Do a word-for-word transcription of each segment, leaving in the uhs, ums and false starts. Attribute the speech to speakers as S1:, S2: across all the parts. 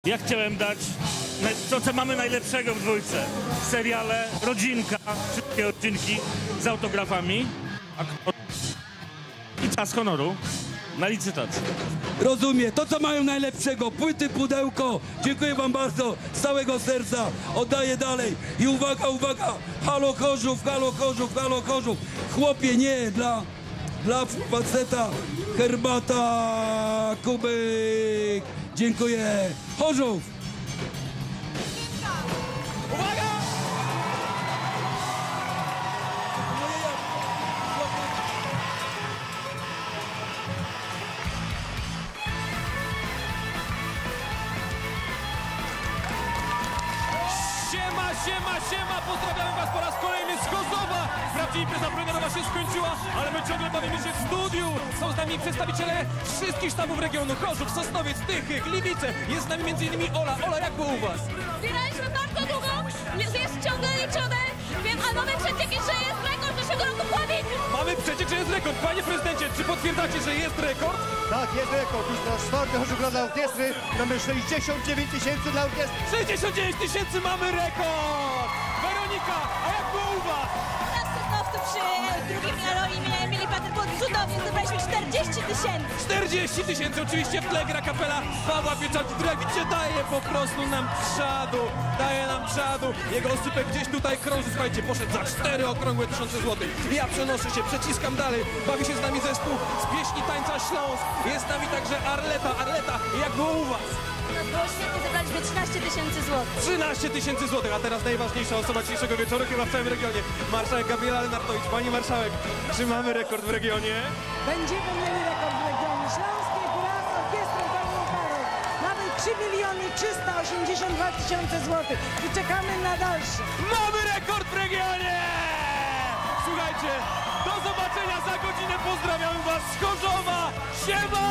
S1: Ja chciałem dać to, co mamy najlepszego w dwójce. Seriale, rodzinka, wszystkie odcinki z autografami i czas honoru na licytację.
S2: Rozumiem. To, co mają najlepszego. Płyty, pudełko. Dziękuję wam bardzo. Z całego serca. Oddaję dalej. I uwaga, uwaga. Halo Chorzów, halo Chorzów, halo Chorzów. Chłopie, nie. Dla, dla faceta. Herbata, kubek. Dziękuję. Chorzów.
S3: Uwaga! Siema, siema, siema! Pozdrawiamy was po raz kolejny z Chorzowa! Wprawdzie impreza premierowa się skończyła, ale my ciągle bawimy się w studiu! Są z nami przedstawiciele wszystkich sztabów regionu: Chorzów, Sosnowiec, Tychy, Gliwice. Jest z nami między innymi Ola. Ola, jak było u was?
S4: Zbieraliśmy bardzo długo, jest ciągle liczone, wiem, a mamy przecieki, że jest rekord zeszłego roku Pławik.
S3: Mamy przeciek, że jest rekord. Panie prezydencie, czy potwierdzacie, że jest rekord?
S5: Tak, jest rekord. Już na czwarty Chorzów dla orkiestry. Mamy sześćdziesiąt dziewięć tysięcy dla orkiestry.
S3: sześćdziesiąt dziewięć tysięcy mamy rekord! Weronika, a jak było u was?
S4: Nas Sosnowcy przy drugim Jaroli mieli pater, było cudownie, zebraliśmy czterdzieści tysięcy.
S3: czterdzieści tysięcy, oczywiście w tle gra kapela Pawła Pieczarki, która, jak widzicie, daje po prostu nam czadu, daje nam czadu. Jego oscypek gdzieś tutaj krąży, słuchajcie, poszedł za cztery okrągłe tysiące złotych. Ja przenoszę się, przeciskam dalej, bawi się z nami zespół z pieśni tańca Śląsk. Jest z nami także Arleta. Arleta, jak było u was?
S4: No było świetnie, zebraliśmy trzynaście tysięcy złotych.
S3: trzynaście tysięcy złotych, a teraz najważniejsza osoba dzisiejszego wieczoru chyba w całym regionie. Marszałek Gabriela Lenartowicz. Pani marszałek, czy mamy rekord w regionie?
S6: Będziemy mieli rekord w regionie śląskiej wraz z orkiestrą pełną parą. Mamy trzy miliony trzysta osiemdziesiąt dwa tysiące złotych i czekamy na dalsze.
S3: Mamy rekord w regionie! Słuchajcie, do zobaczenia za godzinę. Pozdrawiamy was z Chorzowa. Siema!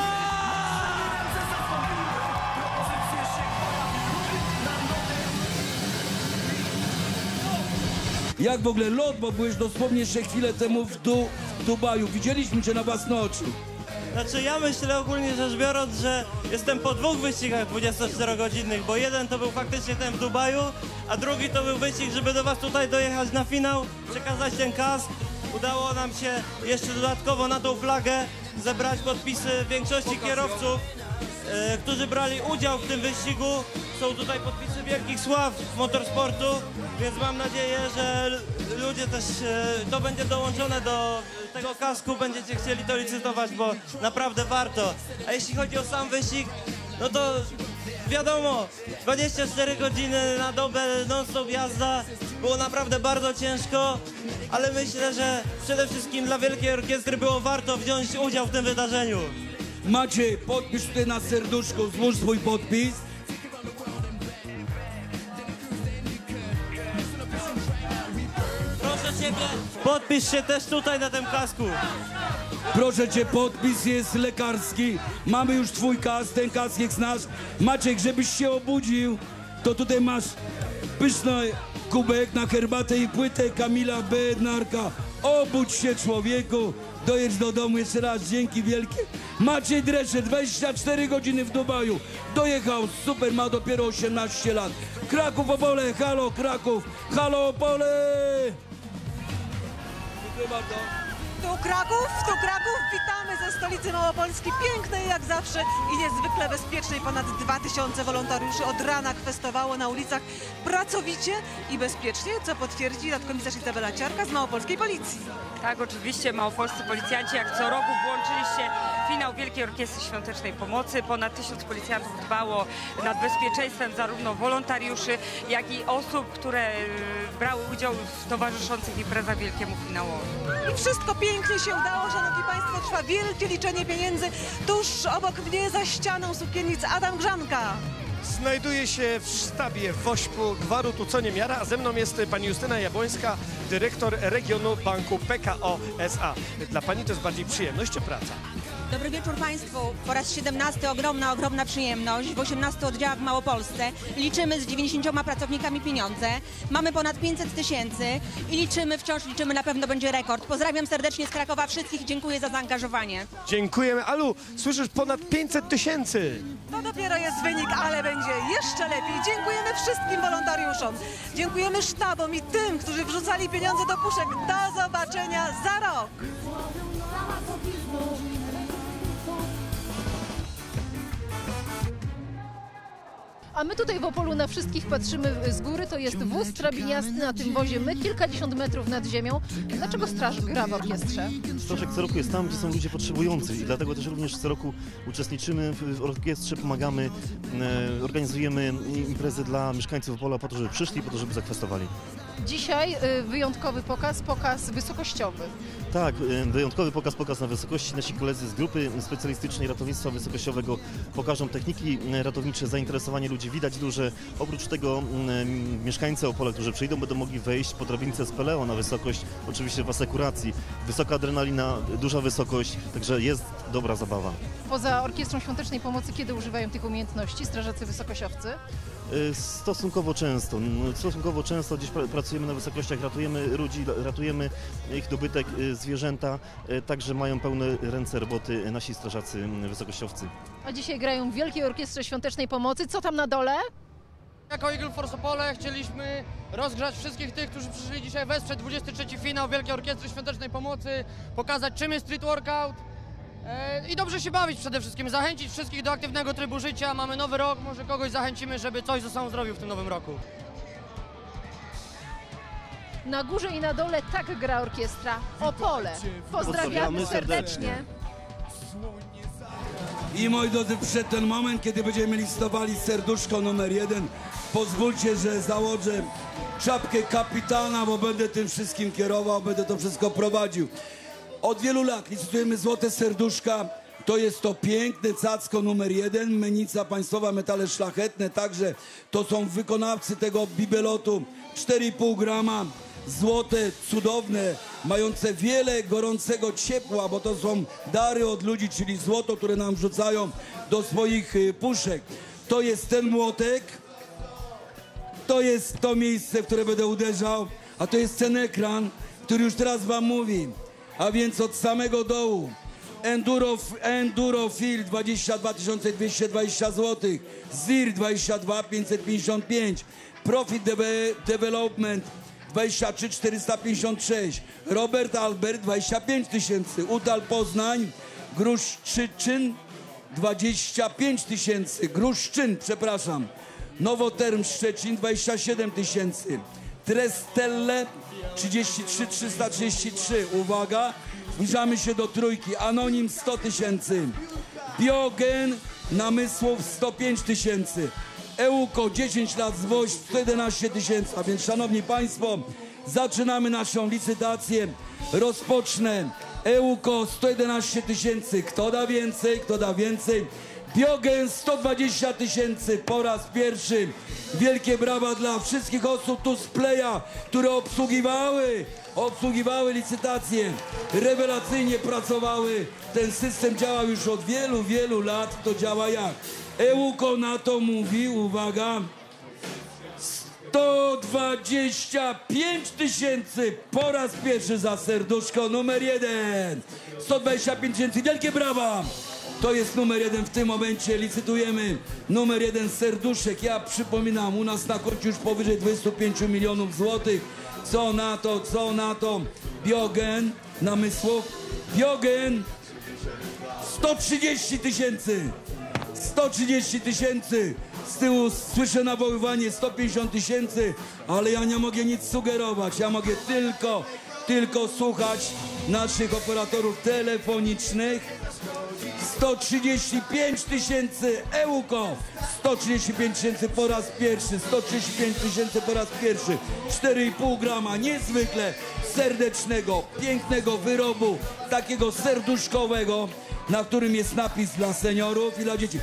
S2: Jak w ogóle lot, bo byłeś dosłownie jeszcze chwilę temu w, du w Dubaju. Widzieliśmy cię na własne oczy.
S7: Znaczy ja myślę ogólnie rzecz biorąc, że jestem po dwóch wyścigach dwudziestoczterogodzinnych, bo jeden to był faktycznie ten w Dubaju, a drugi to był wyścig, żeby do was tutaj dojechać na finał, przekazać ten kask. Udało nam się jeszcze dodatkowo na tą flagę zebrać podpisy większości kierowców, e, którzy brali udział w tym wyścigu. Są tutaj podpisy wielkich sław motorsportu, więc mam nadzieję, że ludzie też, e, to będzie dołączone do tego kasku, będziecie chcieli to licytować, bo naprawdę warto. A jeśli chodzi o sam wyścig, no to wiadomo, dwadzieścia cztery godziny na dobę non-stop jazda, było naprawdę bardzo ciężko, ale myślę, że przede wszystkim dla Wielkiej Orkiestry było warto wziąć udział w tym wydarzeniu.
S2: Maciej, podpisz tutaj na serduszku, złóż swój podpis.
S7: Proszę Ciebie, podpisz się też tutaj na tym kasku.
S2: Proszę cię, podpis jest lekarski. Mamy już twój kask, ten kask jest nasz. Maciek, żebyś się obudził, to tutaj masz pyszny kubek na herbatę i płytę Kamila Bednarka. Obudź się, człowieku. Dojedź do domu jeszcze raz, dzięki wielkie. Maciej Dresze, dwadzieścia cztery godziny w Dubaju. Dojechał, super, ma dopiero osiemnaście lat. Kraków, Opole, halo Kraków, halo Opole. Dziękuję bardzo.
S6: Tu Kraków, tu Kraków, witamy ze stolicy Małopolski, pięknej jak zawsze i niezwykle bezpiecznej. Ponad dwa tysiące wolontariuszy od rana kwestowało na ulicach pracowicie i bezpiecznie, co potwierdzi nadkomisarz Izabela Ciarka z Małopolskiej Policji.
S8: Tak, oczywiście małopolscy policjanci jak co roku włączyli się w finał Wielkiej Orkiestry Świątecznej Pomocy. Ponad tysiąc policjantów dbało nad bezpieczeństwem zarówno wolontariuszy, jak i osób, które brały udział w towarzyszących imprezach wielkiemu finałowi.
S6: I wszystko pięknie się udało, szanowni państwo, trwa wielkie liczenie pieniędzy. Tuż obok mnie za ścianą sukiennic Adam Grzanka.
S5: Znajduję się w sztabie w Wośpu Gwaru tu co niemiara, a ze mną jest pani Justyna Jabłońska, dyrektor regionu banku P K O S A. Dla pani to jest bardziej przyjemność czy praca?
S9: Dobry wieczór Państwu. Po raz siedemnasty ogromna, ogromna przyjemność w osiemnastu oddziałach w Małopolsce. Liczymy z dziewięćdziesięcioma pracownikami pieniądze. Mamy ponad pięćset tysięcy i liczymy, wciąż liczymy, na pewno będzie rekord. Pozdrawiam serdecznie z Krakowa wszystkich i dziękuję za zaangażowanie.
S5: Dziękujemy. Alu, słyszysz, ponad pięćset tysięcy.
S6: To dopiero jest wynik, ale będzie jeszcze lepiej. Dziękujemy wszystkim wolontariuszom. Dziękujemy sztabom i tym, którzy wrzucali pieniądze do puszek. Do zobaczenia za rok.
S10: A my tutaj w Opolu na wszystkich patrzymy z góry. To jest wóz trabiniasty, na tym wozie my, kilkadziesiąt metrów nad ziemią. Dlaczego straż gra w orkiestrze?
S11: Strażak co roku jest tam, gdzie są ludzie potrzebujący i dlatego też również co roku uczestniczymy w orkiestrze, pomagamy, e, organizujemy imprezy dla mieszkańców Opola po to, żeby przyszli, po to, żeby zakwestowali.
S10: Dzisiaj y, wyjątkowy pokaz, pokaz wysokościowy.
S11: Tak, e, wyjątkowy pokaz, pokaz na wysokości. Nasi koledzy z grupy specjalistycznej ratownictwa wysokościowego pokażą techniki ratownicze, zainteresowanie ludzi widać duże. Oprócz tego m, mieszkańcy Opola, którzy przyjdą, będą mogli wejść po drabince z Peleo na wysokość, oczywiście w asekuracji. Wysoka adrenalina, duża wysokość, także jest dobra zabawa.
S10: Poza Orkiestrą Świątecznej Pomocy, kiedy używają tych umiejętności strażacy wysokościowcy?
S11: Stosunkowo często. Stosunkowo często gdzieś pracujemy na wysokościach, ratujemy ludzi, ratujemy ich dobytek, zwierzęta, także mają pełne ręce roboty nasi strażacy wysokościowcy.
S10: A dzisiaj grają w Wielkiej Orkiestrze Świątecznej Pomocy. Co tam na dole?
S12: Jako Eagle Force Opole chcieliśmy rozgrzać wszystkich tych, którzy przyszli dzisiaj wesprzeć dwudziesty trzeci finał Wielkiej Orkiestry Świątecznej Pomocy, pokazać, czym jest street workout i dobrze się bawić przede wszystkim, zachęcić wszystkich do aktywnego trybu życia. Mamy nowy rok, może kogoś zachęcimy, żeby coś ze sobą zrobił w tym nowym roku.
S10: Na górze i na dole tak gra orkiestra Opole. Pozdrawiamy serdecznie.
S2: I moi drodzy, przed ten moment, kiedy będziemy listowali serduszko numer jeden, pozwólcie, że założę czapkę kapitana, bo będę tym wszystkim kierował, będę to wszystko prowadził. Od wielu lat licytujemy złote serduszka. To jest to piękne cacko numer jeden, Mennica Państwowa, metale szlachetne, także to są wykonawcy tego bibelotu, cztery i pół grama, złote, cudowne, mające wiele gorącego ciepła, bo to są dary od ludzi, czyli złoto, które nam wrzucają do swoich puszek. To jest ten młotek, to jest to miejsce, w które będę uderzał, a to jest ten ekran, który już teraz wam mówi. A więc od samego dołu Enduro, Endurofil dwadzieścia dwa tysiące dwieście dwadzieścia złotych, Zir dwadzieścia dwa tysiące pięćset pięćdziesiąt pięć, Profit Development dwadzieścia trzy tysiące czterysta pięćdziesiąt sześć, Robert Albert dwadzieścia pięć tysięcy, Utal Poznań, Gruszczyczyn dwadzieścia pięć tysięcy, Gruszczyn, przepraszam, Nowoterm Szczecin dwadzieścia siedem tysięcy, Trestelle trzydzieści trzy tysiące trzysta trzydzieści trzy, uwaga, zbliżamy się do trójki, Anonim sto tysięcy, Biogen Namysłów sto pięć tysięcy, Euko dziesięć lat zwoź sto jedenaście tysięcy, a więc szanowni państwo, zaczynamy naszą licytację, rozpocznę, Euko sto jedenaście tysięcy, kto da więcej, kto da więcej, Biogen sto dwadzieścia tysięcy po raz pierwszy. Wielkie brawa dla wszystkich osób tu z Playa, które obsługiwały, obsługiwały licytacje, rewelacyjnie pracowały. Ten system działa już od wielu, wielu lat. To działa jak? Euko na to mówi, uwaga, sto dwadzieścia pięć tysięcy po raz pierwszy za serduszko numer jeden. sto dwadzieścia pięć tysięcy, wielkie brawa! To jest numer jeden w tym momencie, licytujemy numer jeden serduszek. Ja przypominam, u nas na koncie już powyżej dwudziestu pięciu milionów złotych. Co na to, co na to? Biogen, Namysłów, Biogen, sto trzydzieści tysięcy, sto trzydzieści tysięcy. Z tyłu słyszę nawoływanie sto pięćdziesiąt tysięcy, ale ja nie mogę nic sugerować. Ja mogę tylko, tylko słuchać naszych operatorów telefonicznych. sto trzydzieści pięć tysięcy, Euko, sto trzydzieści pięć tysięcy po raz pierwszy, sto trzydzieści pięć tysięcy po raz pierwszy, cztery i pół grama niezwykle serdecznego, pięknego wyrobu, takiego serduszkowego, na którym jest napis dla seniorów i dla dzieci.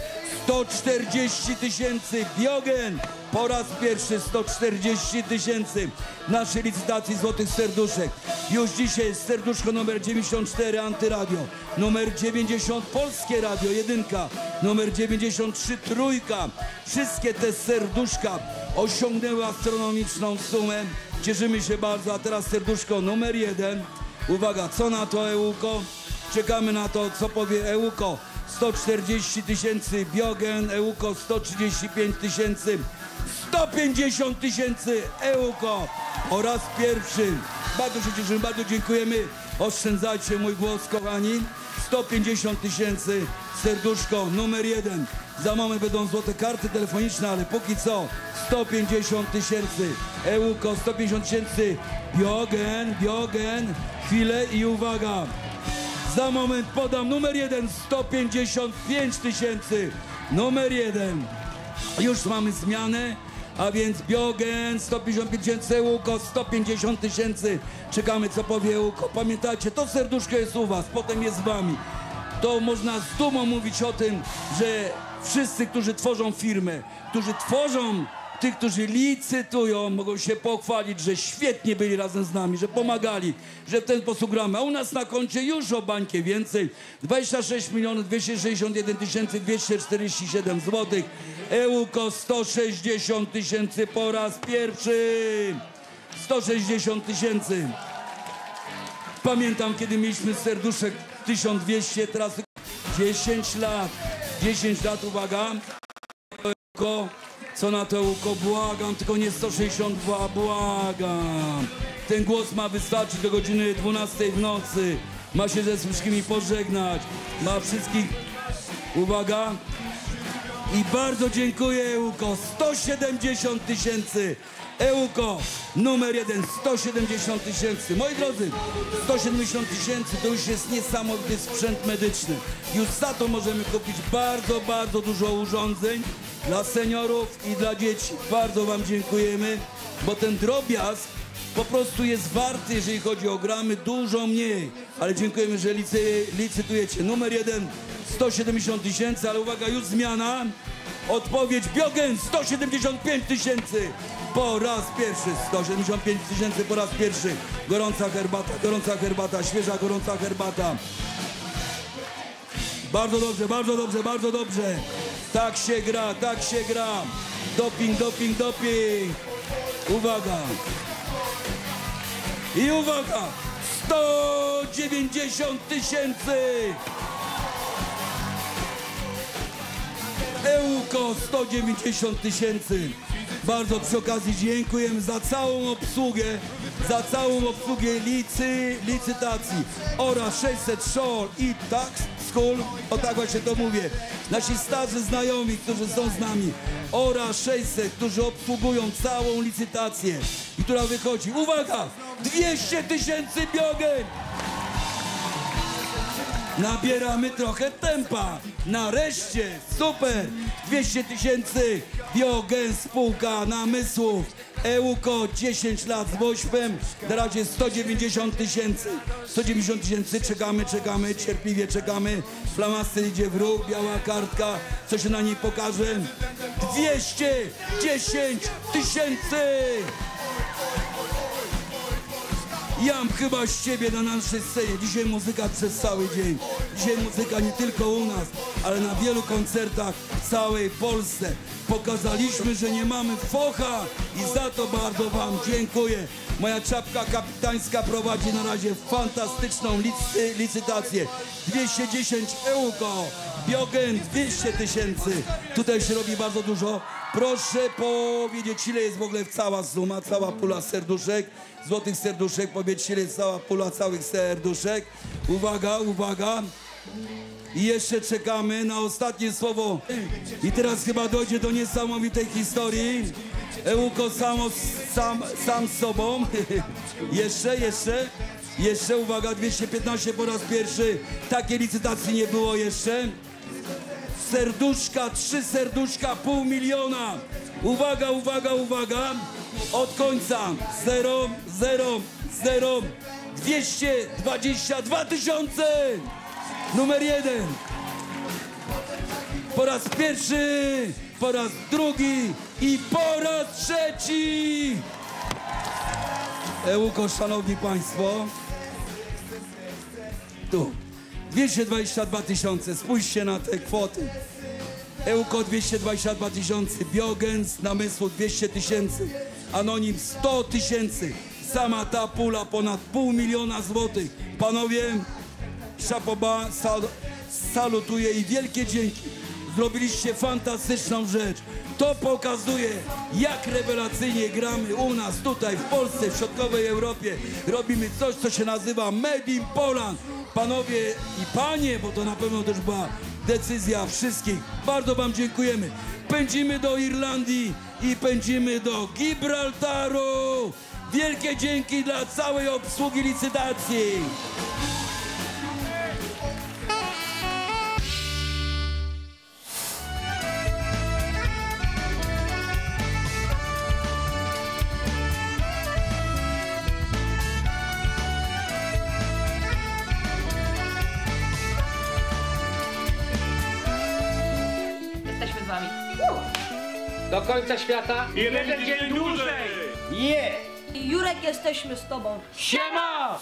S2: sto czterdzieści tysięcy. Biogen po raz pierwszy sto czterdzieści tysięcy w naszej licytacji Złotych Serduszek. Już dzisiaj serduszko numer dziewięćdziesiąt cztery Antyradio, numer dziewięćdziesiąt Polskie Radio jedynka, numer dziewięćdziesiąt trzy Trójka. Wszystkie te serduszka osiągnęły astronomiczną sumę. Cieszymy się bardzo, a teraz serduszko numer jeden. Uwaga, co na to Euko? Czekamy na to, co powie Euko. sto czterdzieści tysięcy Biogen, Euko sto trzydzieści pięć tysięcy, sto pięćdziesiąt tysięcy Euko po raz pierwszy. Bardzo się cieszymy, bardzo dziękujemy. Oszczędzajcie mój głos, kochani. sto pięćdziesiąt tysięcy, serduszko numer jeden. Za moment będą złote karty telefoniczne, ale póki co sto pięćdziesiąt tysięcy Euko, sto pięćdziesiąt tysięcy Biogen, Biogen. Chwilę i uwaga. Za moment podam numer jeden, sto pięćdziesiąt pięć tysięcy. Numer jeden. Już mamy zmianę, a więc Biogen, sto pięćdziesiąt pięć tysięcy, Euko, sto pięćdziesiąt tysięcy. Czekamy, co powie Euko. Pamiętajcie, to serduszko jest u was, potem jest z wami. To można z dumą mówić o tym, że wszyscy, którzy tworzą firmę, którzy tworzą, tych, którzy licytują, mogą się pochwalić, że świetnie byli razem z nami, że pomagali, że w ten sposób gramy. A u nas na koncie już o bańkę więcej. dwadzieścia sześć milionów dwieście sześćdziesiąt jeden tysięcy dwieście czterdzieści siedem złotych. Euko sto sześćdziesiąt tysięcy po raz pierwszy. sto sześćdziesiąt tysięcy. Pamiętam, kiedy mieliśmy serduszek tysiąc dwieście, teraz dziesięć lat. dziesięć lat, uwaga. Euko. Co na to Euko? Błagam, tylko nie sto sześćdziesiąt dwa, błagam. Ten głos ma wystarczyć do godziny dwunastej w nocy. Ma się ze wszystkimi pożegnać. Ma wszystkich... Uwaga. I bardzo dziękuję Euko. sto siedemdziesiąt tysięcy. Euko numer jeden, sto siedemdziesiąt tysięcy. Moi drodzy, sto siedemdziesiąt tysięcy to już jest niesamowity sprzęt medyczny. Już za to możemy kupić bardzo, bardzo dużo urządzeń dla seniorów i dla dzieci. Bardzo wam dziękujemy, bo ten drobiazg po prostu jest warty, jeżeli chodzi o gramy, dużo mniej. Ale dziękujemy, że licy, licytujecie. Numer jeden, sto siedemdziesiąt tysięcy, ale uwaga, już zmiana. Odpowiedź Biogen, sto siedemdziesiąt pięć tysięcy. Po raz pierwszy, sto siedemdziesiąt pięć tysięcy po raz pierwszy. Gorąca herbata, gorąca herbata, świeża gorąca herbata. Bardzo dobrze, bardzo dobrze, bardzo dobrze. Tak się gra, tak się gra. Doping, doping, doping. Uwaga. I uwaga, sto dziewięćdziesiąt tysięcy. Euko sto dziewięćdziesiąt tysięcy. Bardzo przy okazji dziękujemy za całą obsługę, za całą obsługę licy, licytacji. oraz sześćset Show i Tax School, o tak właśnie to mówię. Nasi starzy znajomi, którzy są z nami. oraz sześćset, którzy obsługują całą licytację i która wychodzi. Uwaga! dwieście tysięcy Biogen! Nabieramy trochę tempa. Nareszcie, super. dwieście tysięcy Biogen, spółka namysłów. Euko dziesięć lat z Wośpem. Na razie sto dziewięćdziesiąt tysięcy. sto dziewięćdziesiąt tysięcy, czekamy, czekamy, cierpliwie czekamy. Flamaster idzie w ruch, biała kartka. Co się na niej pokaże? dwieście dziesięć tysięcy. Jam chyba z ciebie na naszej scenie. Dzisiaj muzyka przez cały dzień. Dzisiaj muzyka nie tylko u nas, ale na wielu koncertach w całej Polsce. Pokazaliśmy, że nie mamy focha i za to bardzo wam dziękuję. Moja czapka kapitańska prowadzi na razie fantastyczną licy, licytację. dwieście dziesięć Euko, Biogen dwieście tysięcy. Tutaj się robi bardzo dużo. Proszę powiedzieć, ile jest w ogóle cała suma, cała pula serduszek, złotych serduszek. Powiedzcie, ile jest cała pula całych serduszek. Uwaga, uwaga. I jeszcze czekamy na ostatnie słowo. I teraz chyba dojdzie do niesamowitej historii. Euko samo, sam, sam z sobą. Jeszcze, jeszcze. Jeszcze, uwaga, dwieście piętnaście po raz pierwszy. Takiej licytacji nie było jeszcze. Serduszka, trzy serduszka, pół miliona. Uwaga, uwaga, uwaga. Od końca. Zero, zero, zero. dwieście dwadzieścia dwa tysiące. Numer jeden. Po raz pierwszy, po raz drugi i po raz trzeci. Ełuko, szanowni państwo, tu dwieście dwadzieścia dwa tysiące, spójrzcie na te kwoty. Ełuko dwieście dwadzieścia dwa tysiące, Biogens namysłu dwieście tysięcy, Anonim sto tysięcy. Sama ta pula ponad pół miliona złotych. Panowie, szapoba, sal, salutuję i wielkie dzięki. Zrobiliście fantastyczną rzecz. To pokazuje, jak rewelacyjnie gramy u nas tutaj w Polsce, w środkowej Europie. Robimy coś, co się nazywa Made in Poland. Panowie i panie, bo to na pewno też była decyzja wszystkich. Bardzo wam dziękujemy. Pędzimy do Irlandii i pędzimy do Gibraltaru. Wielkie dzięki dla całej obsługi licytacji.
S13: Jesteśmy z wami.
S14: Do końca świata
S13: jeden dzień dłużej.
S14: Je!
S13: Jurek, jesteśmy z tobą.
S14: Siema!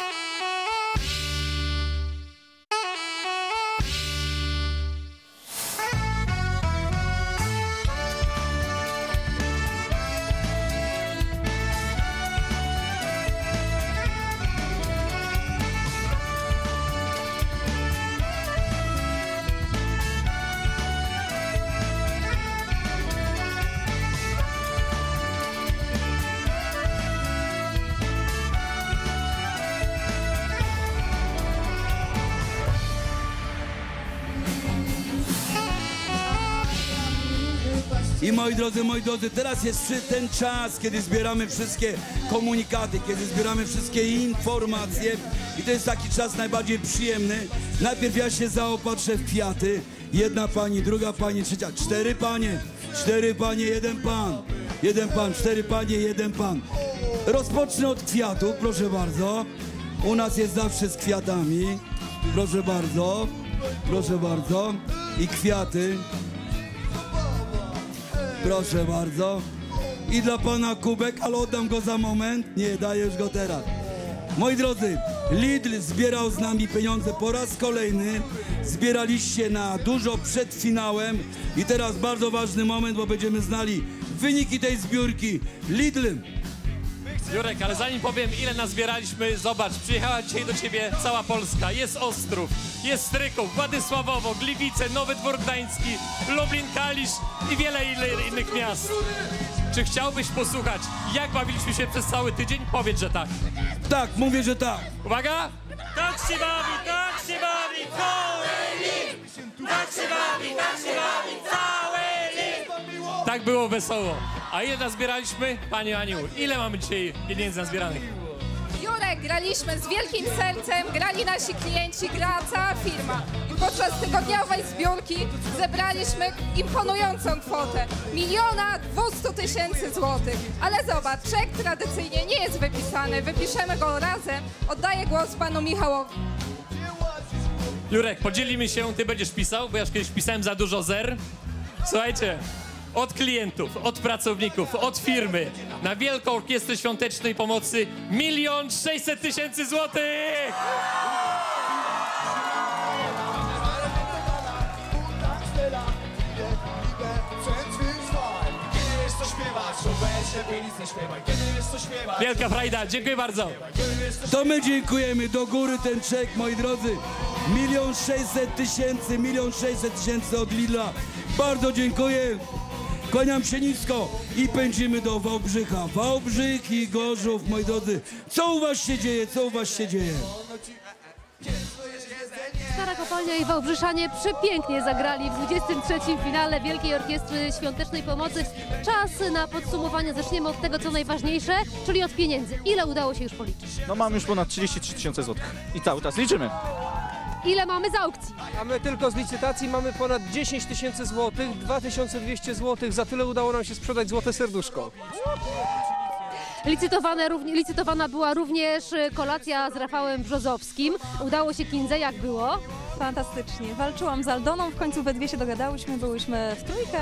S2: I moi drodzy, moi drodzy, teraz jest ten czas, kiedy zbieramy wszystkie komunikaty, kiedy zbieramy wszystkie informacje i to jest taki czas najbardziej przyjemny. Najpierw ja się zaopatrzę w kwiaty. Jedna pani, druga pani, trzecia, cztery panie, cztery panie, jeden pan, jeden pan, cztery panie, jeden pan. Rozpocznę od kwiatów, proszę bardzo. U nas jest zawsze z kwiatami. Proszę bardzo, proszę bardzo. I kwiaty. Proszę bardzo. I dla pana kubek, ale oddam go za moment. Nie, dajesz go teraz. Moi drodzy, Lidl zbierał z nami pieniądze po raz kolejny. Zbieraliście na dużo przed finałem. I teraz bardzo ważny moment, bo będziemy znali wyniki tej zbiórki. Lidl.
S3: Jurek, ale zanim powiem, ile nazbieraliśmy, zobacz, przyjechała dzisiaj do ciebie cała Polska. Jest Ostrów, jest Stryków, Władysławowo, Gliwice, Nowy Dwór Gdański, Lublin, Kalisz i wiele innych miast. Czy chciałbyś posłuchać, jak bawiliśmy się przez cały tydzień? Powiedz, że tak.
S2: Tak, mówię, że tak.
S3: Uwaga!
S15: Tak się bawi, tak się bawi cały lid! Tak się bawi, tak się bawi cały lid!
S3: Tak było wesoło. A ile nazbieraliśmy? Panie Aniu, ile mamy dzisiaj pieniędzy nazbieranych?
S16: Jurek, graliśmy z wielkim sercem, grali nasi klienci, gra cała firma. I podczas tygodniowej zbiórki zebraliśmy imponującą kwotę. Miliona dwustu tysięcy złotych. Ale zobacz, czek tradycyjnie nie jest wypisany. Wypiszemy go razem. Oddaję głos panu Michałowi.
S3: Jurek, podzielimy się, ty będziesz pisał, bo ja już kiedyś pisałem za dużo zer. Słuchajcie, od klientów, od pracowników, od firmy na Wielką Orkiestrę Świątecznej Pomocy milion sześćset tysięcy złotych! Wielka frajda, dziękuję bardzo.
S2: To my dziękujemy, do góry ten czek, moi drodzy. Milion sześćset tysięcy, milion sześćset tysięcy od Lidla. Bardzo dziękuję. Kłaniam się nisko i pędzimy do Wałbrzycha. Wałbrzych i Gorzów, moi drodzy. Co u was się dzieje, co u was się dzieje?
S17: Stara Kopalnia i Wałbrzyszanie przepięknie zagrali w dwudziestym trzecim finale Wielkiej Orkiestry Świątecznej Pomocy. Czas na podsumowanie. Zaczniemy od tego, co najważniejsze, czyli od pieniędzy. Ile udało się już policzyć?
S18: No mamy już ponad trzydzieści trzy tysiące złotych i cały czas liczymy.
S17: Ile mamy z aukcji?
S14: A my tylko z licytacji mamy ponad dziesięć tysięcy złotych, dwa tysiące dwieście złotych. Za tyle udało nam się sprzedać złote serduszko.
S17: Licytowane, równie, licytowana była również kolacja z Rafałem Brzozowskim. Udało się Kindze, jak było?
S19: Fantastycznie. Walczyłam z Aldoną, w końcu we dwie się dogadałyśmy, byłyśmy w trójkę.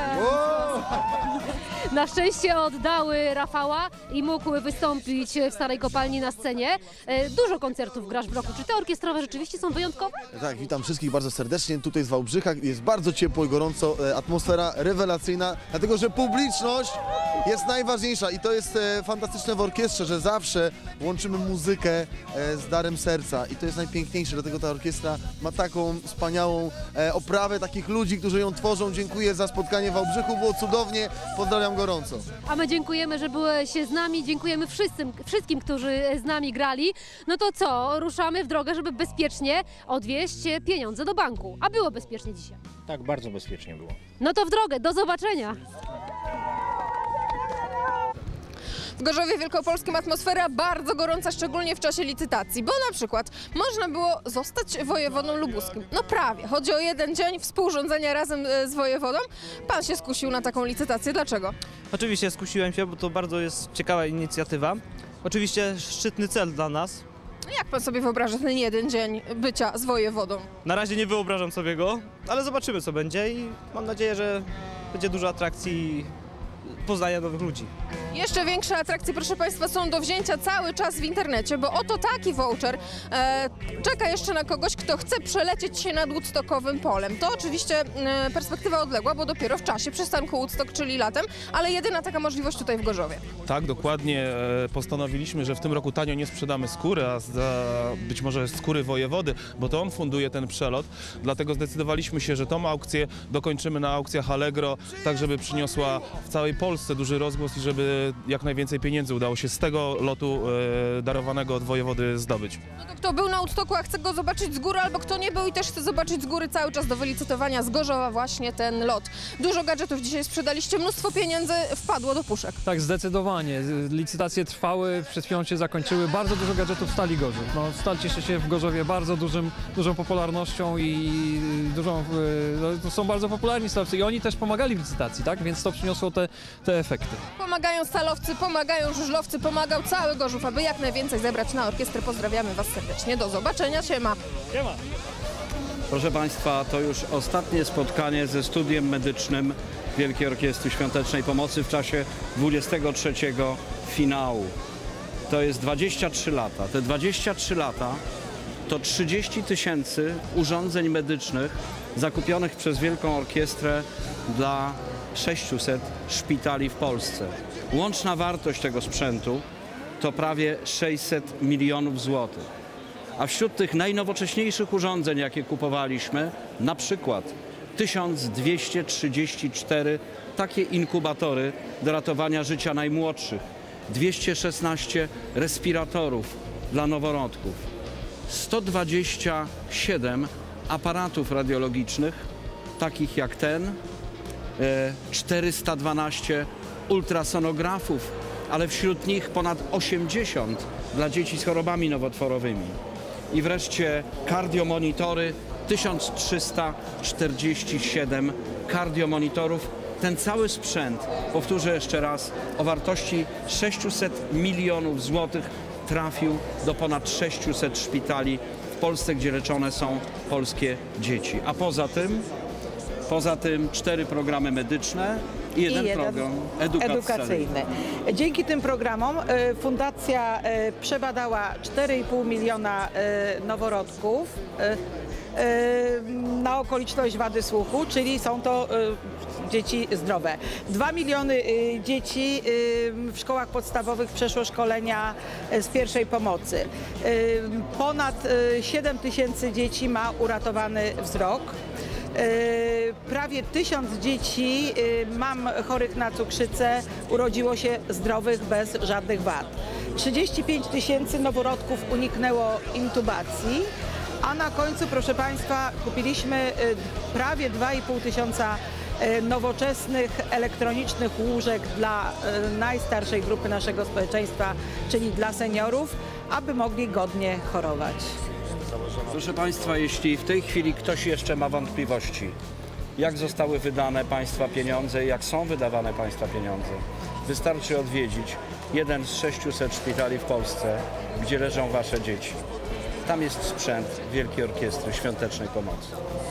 S17: Na szczęście oddały Rafała i mógł wystąpić w Starej Kopalni na scenie. E, Dużo koncertów grasz w roku. Czy te orkiestrowe rzeczywiście są wyjątkowe?
S20: Tak, witam wszystkich bardzo serdecznie. Tutaj z Wałbrzycha jest bardzo ciepło i gorąco, e, atmosfera rewelacyjna, dlatego że publiczność jest najważniejsza i to jest e, fantastyczne w orkiestrze, że zawsze łączymy muzykę e, z darem serca i to jest najpiękniejsze, dlatego ta orkiestra ma taką wspaniałą e, oprawę takich ludzi, którzy ją tworzą. Dziękuję za spotkanie w Wałbrzychu, było cudownie, pozdrawiam gorąco.
S17: A my dziękujemy, że byłeś z nami, dziękujemy wszystkim, wszystkim, którzy z nami grali. No to co, ruszamy w drogę, żeby bezpiecznie odwieźć pieniądze do banku. A było bezpiecznie dzisiaj.
S21: Tak, bardzo bezpiecznie było.
S17: No to w drogę, do zobaczenia.
S16: W Gorzowie Wielkopolskim atmosfera bardzo gorąca, szczególnie w czasie licytacji, bo na przykład można było zostać wojewodą lubuskim. No prawie. Chodzi o jeden dzień współrządzenia razem z wojewodą. Pan się skusił na taką licytację. Dlaczego?
S22: Oczywiście skusiłem się, bo to bardzo jest ciekawa inicjatywa. Oczywiście szczytny cel dla nas.
S16: Jak pan sobie wyobraża ten jeden dzień bycia z wojewodą?
S22: Na razie nie wyobrażam sobie go, ale zobaczymy, co będzie i mam nadzieję, że będzie dużo atrakcji i poznania nowych ludzi.
S16: Jeszcze większe atrakcje, proszę Państwa, są do wzięcia cały czas w internecie, bo oto taki voucher e, czeka jeszcze na kogoś, kto chce przelecieć się nad Woodstockowym polem. To oczywiście e, perspektywa odległa, bo dopiero w czasie przystanku Woodstock, czyli latem, ale jedyna taka możliwość tutaj w Gorzowie.
S23: Tak, dokładnie. E, postanowiliśmy, że w tym roku tanio nie sprzedamy skóry, a za, być może skóry wojewody, bo to on funduje ten przelot. Dlatego zdecydowaliśmy się, że tą aukcję dokończymy na aukcjach Allegro, tak żeby przyniosła w całej Polsce duży rozgłos i żeby jak najwięcej pieniędzy udało się z tego lotu e, darowanego od wojewody zdobyć.
S16: No to kto był na Woodstocku, a chce go zobaczyć z góry, albo kto nie był i też chce zobaczyć z góry, cały czas do wylicytowania z Gorzowa właśnie ten lot. Dużo gadżetów dzisiaj sprzedaliście, mnóstwo pieniędzy wpadło do puszek.
S24: Tak, zdecydowanie. Licytacje trwały, przed chwilą się zakończyły. Bardzo dużo gadżetów stali Gorzów. No, stal cieszy się w Gorzowie bardzo dużym, dużą popularnością i dużą, no, są bardzo popularni stalowcy i oni też pomagali w licytacji, tak? Więc to przyniosło te, te efekty.
S16: Pomagają stalowcy, pomagają żużlowcy, pomagał cały Gorzów, aby jak najwięcej zebrać na orkiestrę. Pozdrawiamy Was serdecznie. Do zobaczenia. Siema.
S22: Siema.
S25: Proszę Państwa, to już ostatnie spotkanie ze studiem medycznym Wielkiej Orkiestry Świątecznej Pomocy w czasie dwudziestego trzeciego finału. To jest dwadzieścia trzy lata. Te dwadzieścia trzy lata to trzydzieści tysięcy urządzeń medycznych zakupionych przez Wielką Orkiestrę dla sześciuset szpitali w Polsce. Łączna wartość tego sprzętu to prawie sześćset milionów złotych. A wśród tych najnowocześniejszych urządzeń, jakie kupowaliśmy, na przykład tysiąc dwieście trzydzieści cztery takie inkubatory do ratowania życia najmłodszych, dwieście szesnaście respiratorów dla noworodków, sto dwadzieścia siedem aparatów radiologicznych, takich jak ten, czterysta dwanaście ultrasonografów, ale wśród nich ponad osiemdziesiąt dla dzieci z chorobami nowotworowymi. I wreszcie kardiomonitory, tysiąc trzysta czterdzieści siedem kardiomonitorów. Ten cały sprzęt, powtórzę jeszcze raz, o wartości sześciuset milionów złotych trafił do ponad sześciuset szpitali w Polsce, gdzie leczone są polskie dzieci. A poza tym Poza tym cztery programy medyczne i jeden, I jeden program edukacyjny. edukacyjny.
S26: Dzięki tym programom fundacja przebadała cztery i pół miliona noworodków na okoliczność wady słuchu, czyli są to dzieci zdrowe. Dwa miliony dzieci w szkołach podstawowych przeszło szkolenia z pierwszej pomocy. Ponad siedem tysięcy dzieci ma uratowany wzrok. Prawie tysiąc dzieci, mam chorych na cukrzycę, urodziło się zdrowych, bez żadnych wad. trzydzieści pięć tysięcy noworodków uniknęło intubacji, a na końcu, proszę Państwa, kupiliśmy prawie dwa i pół tysiąca nowoczesnych, elektronicznych łóżek dla najstarszej grupy naszego społeczeństwa, czyli dla seniorów, aby mogli godnie chorować.
S25: Proszę Państwa, jeśli w tej chwili ktoś jeszcze ma wątpliwości, jak zostały wydane Państwa pieniądze i jak są wydawane Państwa pieniądze, wystarczy odwiedzić jeden z sześciuset szpitali w Polsce, gdzie leżą wasze dzieci. Tam jest sprzęt Wielkiej Orkiestry Świątecznej Pomocy.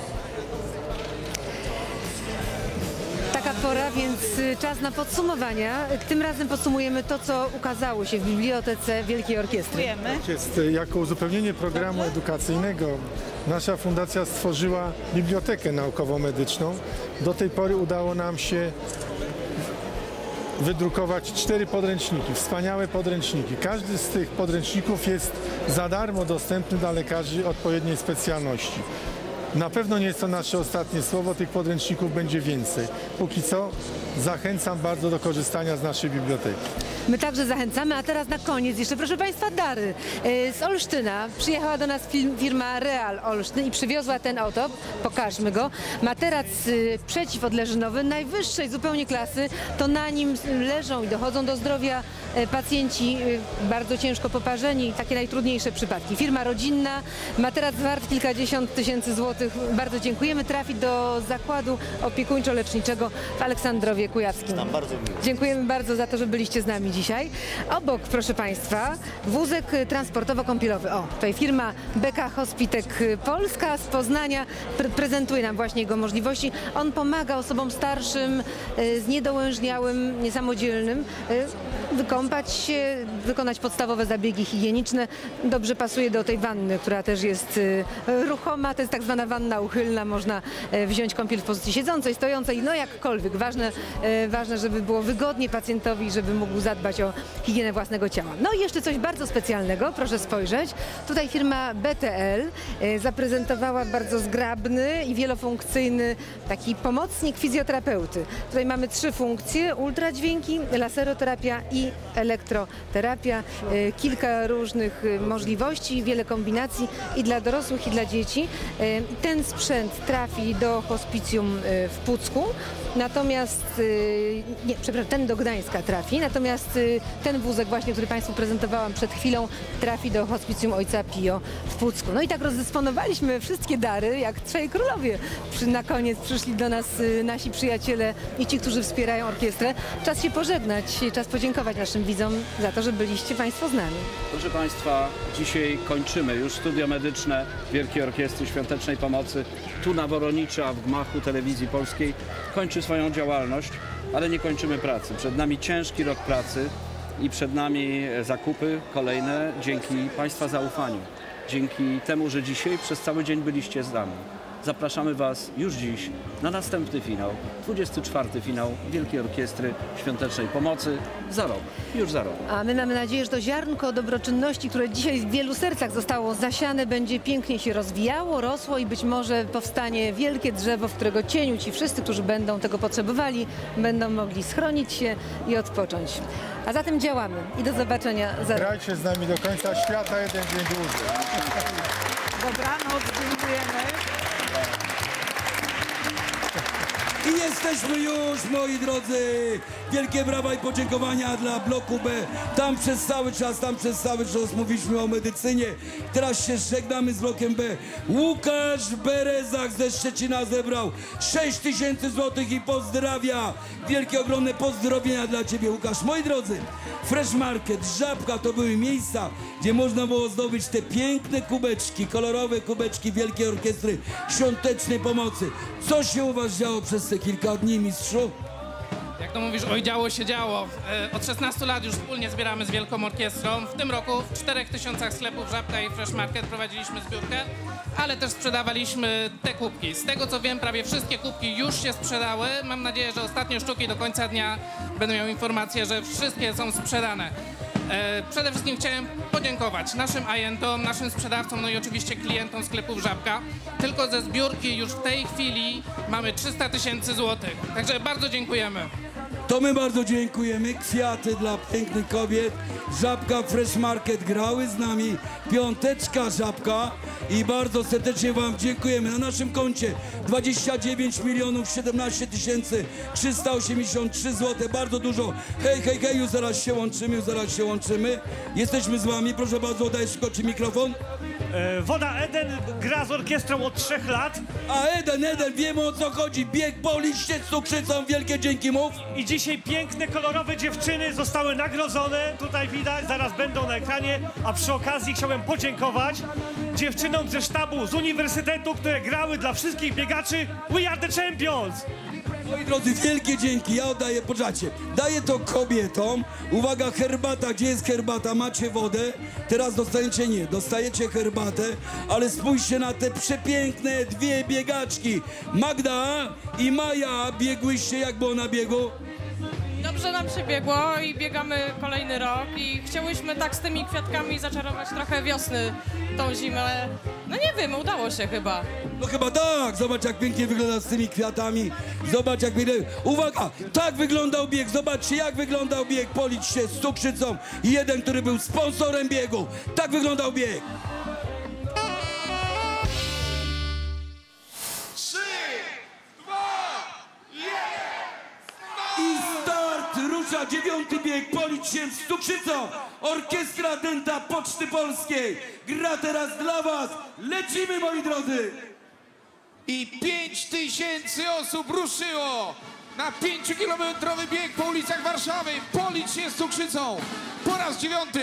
S17: Taka pora, więc czas na podsumowania. Tym razem podsumujemy to, co ukazało się w Bibliotece Wielkiej Orkiestry.
S1: Jest, jako uzupełnienie programu edukacyjnego nasza fundacja stworzyła bibliotekę naukowo-medyczną. Do tej pory udało nam się wydrukować cztery podręczniki, wspaniałe podręczniki. Każdy z tych podręczników jest za darmo dostępny dla lekarzy odpowiedniej specjalności. Na pewno nie jest to nasze ostatnie słowo, tych podręczników będzie więcej. Póki co zachęcam bardzo do korzystania z naszej biblioteki.
S17: My także zachęcamy, a teraz na koniec jeszcze, proszę Państwa, dary. Z Olsztyna przyjechała do nas firma Real Olsztyn i przywiozła ten oto, pokażmy go, materac przeciwodleżynowy najwyższej zupełnie klasy. To na nim leżą i dochodzą do zdrowia pacjenci bardzo ciężko poparzeni i takie najtrudniejsze przypadki. Firma rodzinna, materac wart kilkadziesiąt tysięcy złotych. Bardzo dziękujemy. Trafi do zakładu opiekuńczo-leczniczego w Aleksandrowie Kujawskim.
S11: Tam bardzo miło.
S17: Dziękujemy bardzo za to, że byliście z nami dzisiaj. Obok, proszę Państwa, wózek transportowo-kąpielowy. O, tutaj firma B K Hospitek Polska z Poznania pre prezentuje nam właśnie jego możliwości. On pomaga osobom starszym, zniedołężniałym, niesamodzielnym wykąpać się, wykonać podstawowe zabiegi higieniczne. Dobrze pasuje do tej wanny, która też jest ruchoma. To jest tak zwana wanna uchylna. Można wziąć kąpiel w pozycji siedzącej, stojącej, no jakkolwiek. Ważne, ważne, żeby było wygodnie pacjentowi, żeby mógł zadbać o higienę własnego ciała. No i jeszcze coś bardzo specjalnego, proszę spojrzeć. Tutaj firma B T L zaprezentowała bardzo zgrabny i wielofunkcyjny taki pomocnik fizjoterapeuty. Tutaj mamy trzy funkcje: ultradźwięki, laseroterapia i elektroterapia. Kilka różnych możliwości, wiele kombinacji i dla dorosłych, i dla dzieci. Ten sprzęt trafi do hospicjum w Pucku, natomiast, nie, przepraszam, ten do Gdańska trafi, natomiast ten wózek właśnie, który Państwu prezentowałam przed chwilą, trafi do hospicjum Ojca Pio w Pucku. No i tak rozdysponowaliśmy wszystkie dary, jak trzej królowie. Przy, na koniec przyszli do nas nasi przyjaciele i ci, którzy wspierają orkiestrę. Czas się pożegnać, czas podziękować naszym widzom za to, że byliście Państwo z nami.
S25: Proszę Państwa, dzisiaj kończymy już studia medyczne Wielkiej Orkiestry Świątecznej Pomocy. Tu na Woronicza, w gmachu Telewizji Polskiej, kończy swoją działalność, ale nie kończymy pracy. Przed nami ciężki rok pracy i przed nami zakupy kolejne dzięki Państwa zaufaniu. Dzięki temu, że dzisiaj przez cały dzień byliście z nami. Zapraszamy Was już dziś na następny finał, dwudziesty czwarty finał Wielkiej Orkiestry Świątecznej Pomocy za rok, już za rok.
S17: A my mamy nadzieję, że to ziarnko dobroczynności, które dzisiaj w wielu sercach zostało zasiane, będzie pięknie się rozwijało, rosło i być może powstanie wielkie drzewo, w którego cieniu ci wszyscy, którzy będą tego potrzebowali, będą mogli schronić się i odpocząć. A zatem działamy i do zobaczenia za rok.
S1: Grajcie z nami do końca świata, jeden dzień dłużej.
S6: Dobranoc, dziękujemy.
S2: I jesteśmy już, moi drodzy. Wielkie brawa i podziękowania dla bloku B. Tam przez cały czas, tam przez cały czas mówiliśmy o medycynie. Teraz się żegnamy z blokiem B. Łukasz Berezak ze Szczecina zebrał sześć tysięcy złotych i pozdrawia. Wielkie, ogromne pozdrowienia dla Ciebie, Łukasz. Moi drodzy, Fresh Market, Żabka to były miejsca, gdzie można było zdobyć te piękne kubeczki, kolorowe kubeczki Wielkiej Orkiestry Świątecznej Pomocy. Co się u Was działo przez te kilka dni, mistrzu?
S4: Jak to mówisz, oj, działo się działo. E, od szesnastu lat już wspólnie zbieramy z Wielką Orkiestrą. W tym roku w czterech tysiącach sklepów Żabka i Fresh Market prowadziliśmy zbiórkę, ale też sprzedawaliśmy te kubki. Z tego co wiem, prawie wszystkie kubki już się sprzedały. Mam nadzieję, że ostatnie sztuki do końca dnia będą miały informację, że wszystkie są sprzedane. E, przede wszystkim chciałem podziękować naszym agentom, naszym sprzedawcom, no i oczywiście klientom sklepów Żabka. Tylko ze zbiórki już w tej chwili mamy trzysta tysięcy złotych. Także bardzo dziękujemy.
S2: To my bardzo dziękujemy. Kwiaty dla pięknych kobiet. Żabka, Fresh Market grały z nami. Piąteczka, Żabka. i bardzo serdecznie wam dziękujemy. Na naszym koncie dwadzieścia dziewięć milionów siedemnaście tysięcy trzysta osiemdziesiąt trzy złote. Bardzo dużo. Hej, hej, hej, już zaraz się łączymy, już zaraz się łączymy. Jesteśmy z wami, proszę bardzo, daj skoczy mikrofon.
S15: E, Woda Eden gra z orkiestrą od trzech lat.
S2: A Eden, Eden, wiemy o co chodzi. Bieg po liście z cukrzycą, wielkie dzięki mów.
S15: I dzisiaj piękne, kolorowe dziewczyny zostały nagrodzone. Tutaj widać, zaraz będą na ekranie. A przy okazji chciałem podziękować dziewczynom ze sztabu z uniwersytetu, które grały dla wszystkich biegaczy We Are The Champions.
S2: Moi drodzy, wielkie dzięki. Ja oddaję, poczekajcie, daję to kobietom. Uwaga, herbata, gdzie jest herbata? Macie wodę? Teraz dostajecie, nie, dostajecie herbatę, ale spójrzcie na te przepiękne dwie biegaczki. Magda i Maja, biegłyście, jak było na biegu?
S5: Dobrze nam się biegło i biegamy kolejny rok i chciałyśmy tak z tymi kwiatkami zaczarować trochę wiosny tą zimę. No nie wiem, udało się chyba.
S2: No chyba tak, zobacz jak pięknie wygląda z tymi kwiatami, zobacz jak pięknie... Uwaga, tak wyglądał bieg, zobaczcie jak wyglądał bieg, policz się z cukrzycą i jeden, który był sponsorem biegu, tak wyglądał bieg. Rusza dziewiąty bieg, policz się z cukrzycą. Orkiestra Dęta Poczty Polskiej gra teraz dla was. Lecimy, moi drodzy.
S7: I pięć tysięcy osób ruszyło na pięciokilometrowy bieg po ulicach Warszawy. Policz się z cukrzycą po raz dziewiąty.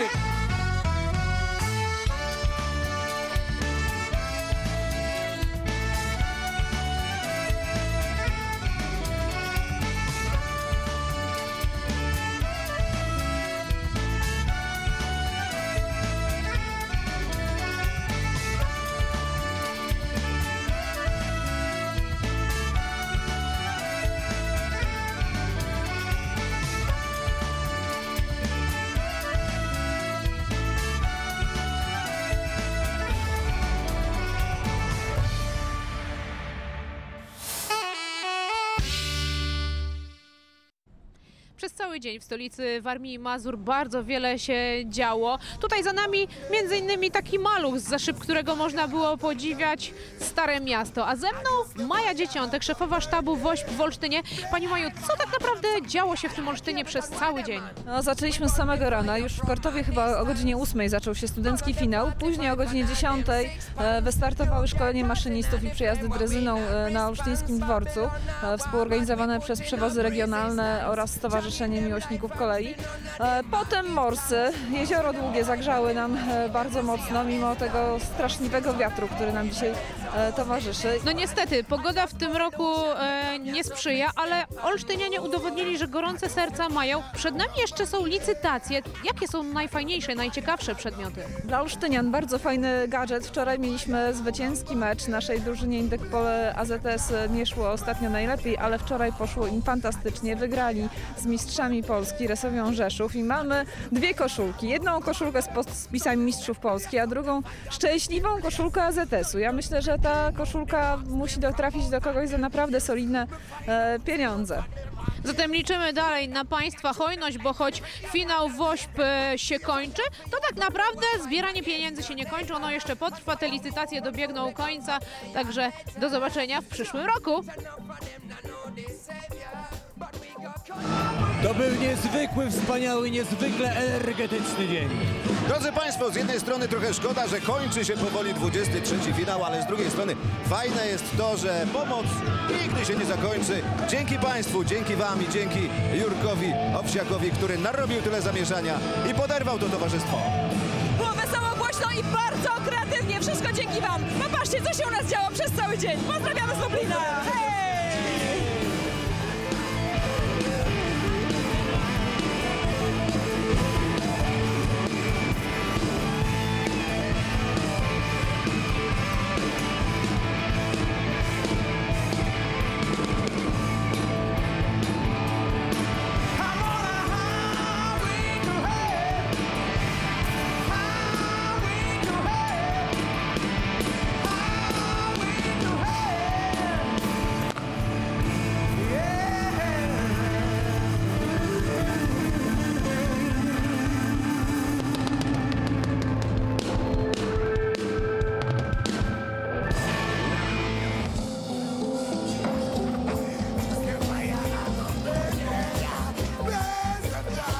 S10: Przez cały dzień w stolicy Warmii i Mazur bardzo wiele się działo. Tutaj za nami między innymi taki maluch, zza szyb którego można było podziwiać Stare Miasto. A ze mną Maja Dzieciątek, szefowa sztabu WOŚP w Olsztynie. Pani Maju, co tak naprawdę działo się w tym Olsztynie przez cały dzień?
S19: No, zaczęliśmy z samego rana. Już w Kortowie chyba o godzinie ósmej zaczął się studencki finał. Później o godzinie dziesiątej e, wystartowały szkolenie maszynistów i przejazdy drezyną e, na Olsztyńskim Dworcu, e, współorganizowane przez Przewozy Regionalne oraz Stowarzyszenie Miłośników Kolei. E, potem morsy. Jezioro Długie zagrzały nam e, bardzo mocno, mimo tego straszliwego wiatru, który nam dzisiaj e, towarzyszy.
S10: No niestety, pogoda w tym roku e, nie sprzyja, ale olsztynianie udowodnili, że gorące serca mają. Przed nami jeszcze są licytacje. Jakie są najfajniejsze, najciekawsze przedmioty?
S19: Dla olsztynian bardzo fajny gadżet. Wczoraj mieliśmy zwycięski mecz naszej drużynie Indykpol. A Z S nie szło ostatnio najlepiej, ale wczoraj poszło im fantastycznie. Wygrali z mistrzami Polski, Resowią Rzeszów, i mamy dwie koszulki. Jedną koszulkę z podpisami mistrzów Polski, a drugą szczęśliwą koszulkę A Z S u. Ja myślę, że ta koszulka musi trafić do kogoś za naprawdę solidne e, pieniądze.
S10: Zatem liczymy dalej na Państwa hojność, bo choć finał WOŚP się kończy, to tak naprawdę zbieranie pieniędzy się nie kończy, ono jeszcze potrwa, te licytacje dobiegną końca, także do zobaczenia w przyszłym roku.
S8: To był niezwykły, wspaniały, niezwykle energetyczny dzień.
S9: Drodzy Państwo, z jednej strony trochę szkoda, że kończy się powoli dwudziesty trzeci finał, ale z drugiej strony fajne jest to, że pomoc nigdy się nie zakończy. Dzięki Państwu, dzięki Wam i dzięki Jurkowi Owsiakowi, który narobił tyle zamieszania i poderwał to towarzystwo.
S12: Było wesoło, głośno i bardzo kreatywnie. Wszystko dzięki Wam. Popatrzcie, co się u nas działo przez cały dzień. Pozdrawiamy z Lublina. Hej!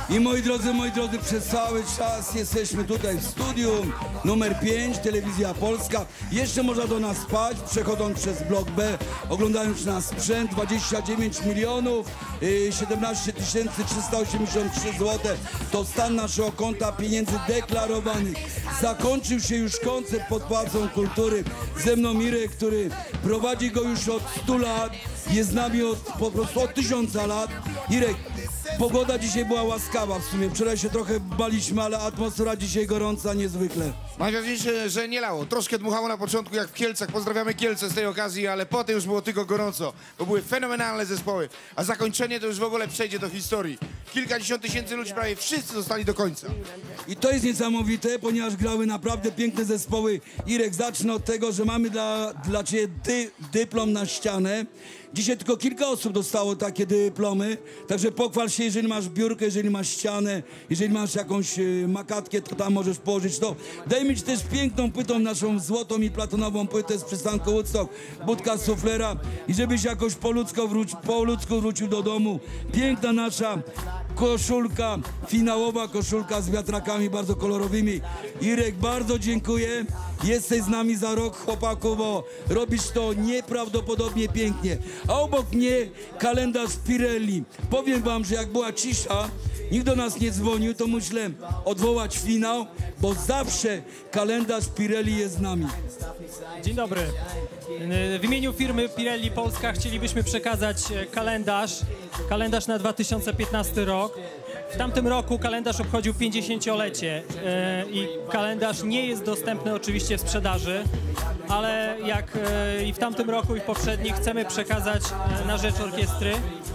S2: I moi drodzy, moi drodzy, przez cały czas jesteśmy tutaj w studium numer pięć, Telewizja Polska. Jeszcze można do nas spać, przechodząc przez blok B, oglądając nasz sprzęt, dwadzieścia dziewięć milionów siedemnaście tysięcy trzysta osiemdziesiąt trzy złote. To stan naszego konta pieniędzy deklarowanych. Zakończył się już koncert pod Pałacem Kultury. Ze mną Mirek, który prowadzi go już od stu lat. Jest z nami od, po prostu od tysiąca lat. Irek, pogoda dzisiaj była łaskawa w sumie. Wczoraj się trochę baliśmy, ale atmosfera dzisiaj gorąca niezwykle.
S7: Najważniejsze, że nie lało. Troszkę dmuchało na początku jak w Kielcach. Pozdrawiamy Kielce z tej okazji, ale potem już było tylko gorąco. To były fenomenalne zespoły. A zakończenie to już w ogóle przejdzie do historii. Kilkadziesiąt tysięcy ludzi, prawie wszyscy zostali do końca.
S2: I to jest niesamowite, ponieważ grały naprawdę piękne zespoły. Irek, zacznę od tego, że mamy dla, dla Ciebie dy, dyplom na ścianę. Dzisiaj tylko kilka osób dostało takie dyplomy, także pochwal się, jeżeli masz biurkę, jeżeli masz ścianę, jeżeli masz jakąś y, makatkę, to tam możesz położyć to. Dajmy Ci też piękną płytą, naszą złotą i platonową płytę z przystanku Woodstock, budka suflera i żebyś jakoś po ludzku, wróci, po ludzku wrócił do domu. Piękna nasza koszulka, finałowa koszulka z wiatrakami bardzo kolorowymi. Irek, bardzo dziękuję. Jesteś z nami za rok, chłopaku, bo robisz to nieprawdopodobnie pięknie. A obok mnie kalendarz Pirelli. Powiem wam, że jak była cisza, nikt do nas nie dzwonił, to myślę odwołać finał, bo zawsze kalendarz Pirelli jest z nami.
S3: Dzień dobry. W imieniu firmy Pirelli Polska chcielibyśmy przekazać kalendarz, kalendarz na dwa tysiące piętnasty rok. W tamtym roku kalendarz obchodził pięćdziesięciolecie i kalendarz nie jest dostępny oczywiście w sprzedaży, ale jak i w tamtym roku i w poprzednich chcemy przekazać na rzecz orkiestry.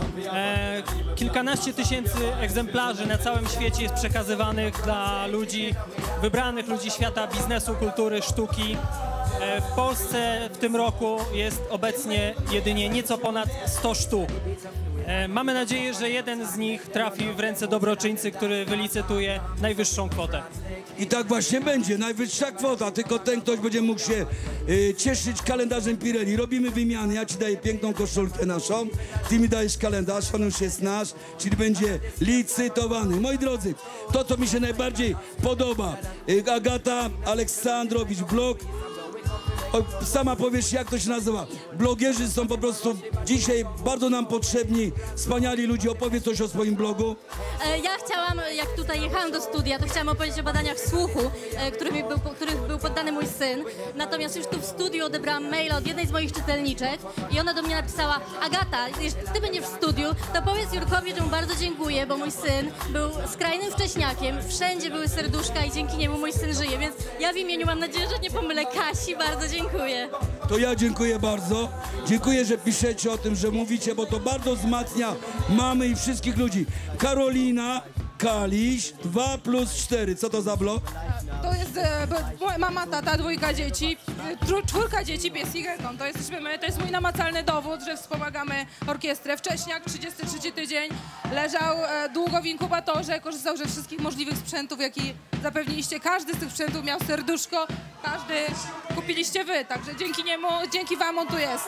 S3: Kilkanaście tysięcy egzemplarzy na całym świecie jest przekazywanych dla ludzi, wybranych ludzi świata biznesu, kultury, sztuki. W Polsce w tym roku jest obecnie jedynie nieco ponad sto sztuk. Mamy nadzieję, że jeden z nich trafi w ręce dobroczyńcy, który wylicytuje najwyższą kwotę.
S2: I tak właśnie będzie, najwyższa kwota, tylko ten ktoś będzie mógł się y, cieszyć kalendarzem Pirelli. Robimy wymiany, ja Ci daję piękną koszulkę naszą, Ty mi dajesz kalendarz, on już jest nasz, czyli będzie licytowany. Moi drodzy, to co mi się najbardziej podoba, y, Agata Aleksandrowicz, blog. O, sama powiesz, jak to się nazywa. Blogerzy są po prostu dzisiaj bardzo nam potrzebni, wspaniali ludzie. Opowiedz coś o swoim blogu.
S13: Ja chciałam, jak tutaj jechałam do studia, to chciałam opowiedzieć o badaniach słuchu, którymi był, których był poddany mój syn. Natomiast już tu w studiu odebrałam maila od jednej z moich czytelniczek i ona do mnie napisała: Agata, jeśli ty będziesz w studiu, to powiedz Jurkowi, że mu bardzo dziękuję, bo mój syn był skrajnym wcześniakiem, wszędzie były serduszka i dzięki niemu mój syn żyje, więc ja w imieniu, mam nadzieję, że nie pomylę, Kasi, bardzo dziękuję. Dziękuję.
S2: To ja dziękuję bardzo. Dziękuję, że piszecie o tym, że mówicie, bo to bardzo wzmacnia mamy i wszystkich ludzi. Karolina Kaliś, dwa plus cztery. Co to za blok?
S14: To jest e, mama, tata, dwójka dzieci, e, czwórka dzieci, pies i gekon. To, jesteśmy my, to jest mój namacalny dowód, że wspomagamy orkiestrę. Wcześniak, trzydziesty trzeci tydzień, leżał e, długo w inkubatorze, korzystał ze wszystkich możliwych sprzętów, jaki zapewniliście. Każdy z tych sprzętów miał serduszko, każdy kupiliście wy, także dzięki niemu, dzięki wam on tu jest.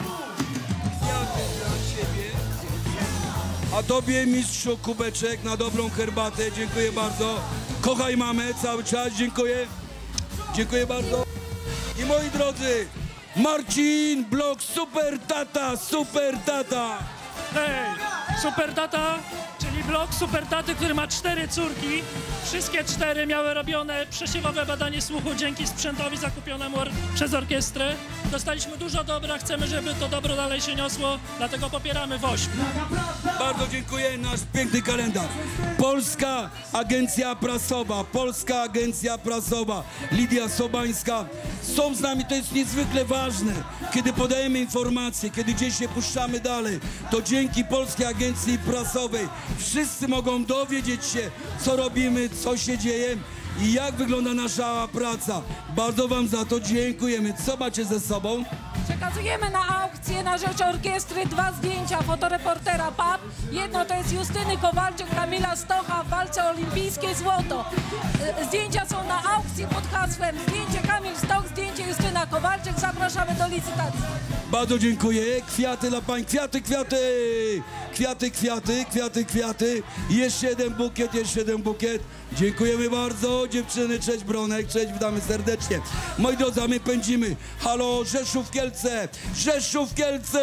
S2: A tobie, mistrzu, kubeczek na dobrą herbatę. Dziękuję bardzo. Kochaj mamę cały czas. Dziękuję. Dziękuję bardzo. I moi drodzy, Marcin Blok, super tata, super tata.
S18: Hej, super tata, czyli blok super taty, który ma cztery córki. Wszystkie cztery miały robione przesiewowe badanie słuchu dzięki sprzętowi zakupionemu or przez orkiestrę. Dostaliśmy dużo dobra, chcemy, żeby to dobro dalej się niosło, dlatego popieramy WOŚP.
S2: Bardzo dziękuję, nasz piękny kalendarz. Polska Agencja Prasowa, Polska Agencja Prasowa, Lidia Sobańska są z nami, to jest niezwykle ważne. Kiedy podajemy informacje, kiedy gdzieś się puszczamy dalej, to dzięki Polskiej Agencji Prasowej wszyscy mogą dowiedzieć się, co robimy, co się dzieje i jak wygląda nasza praca. Bardzo wam za to dziękujemy. Co macie ze sobą?
S20: Przekazujemy na aukcję na rzecz orkiestry dwa zdjęcia fotoreportera P A P. Jedno to jest Justyny Kowalczyk, Kamila Stocha w walce olimpijskiej złoto. Zdjęcia są na aukcji pod hasłem zdjęcie Kamil Stok, zdjęcie Justyna Kowalczyk. Zapraszamy do licytacji.
S2: Bardzo dziękuję. Kwiaty dla pań. Kwiaty, kwiaty! Kwiaty, kwiaty, kwiaty, kwiaty. Jeszcze jeden bukiet, jeszcze jeden bukiet. Dziękujemy bardzo. Dziewczyny, cześć Bronek, cześć, witamy serdecznie. Moi drodzy, a my pędzimy. Halo, Rzeszów, Kielce! Rzeszów, Kielce!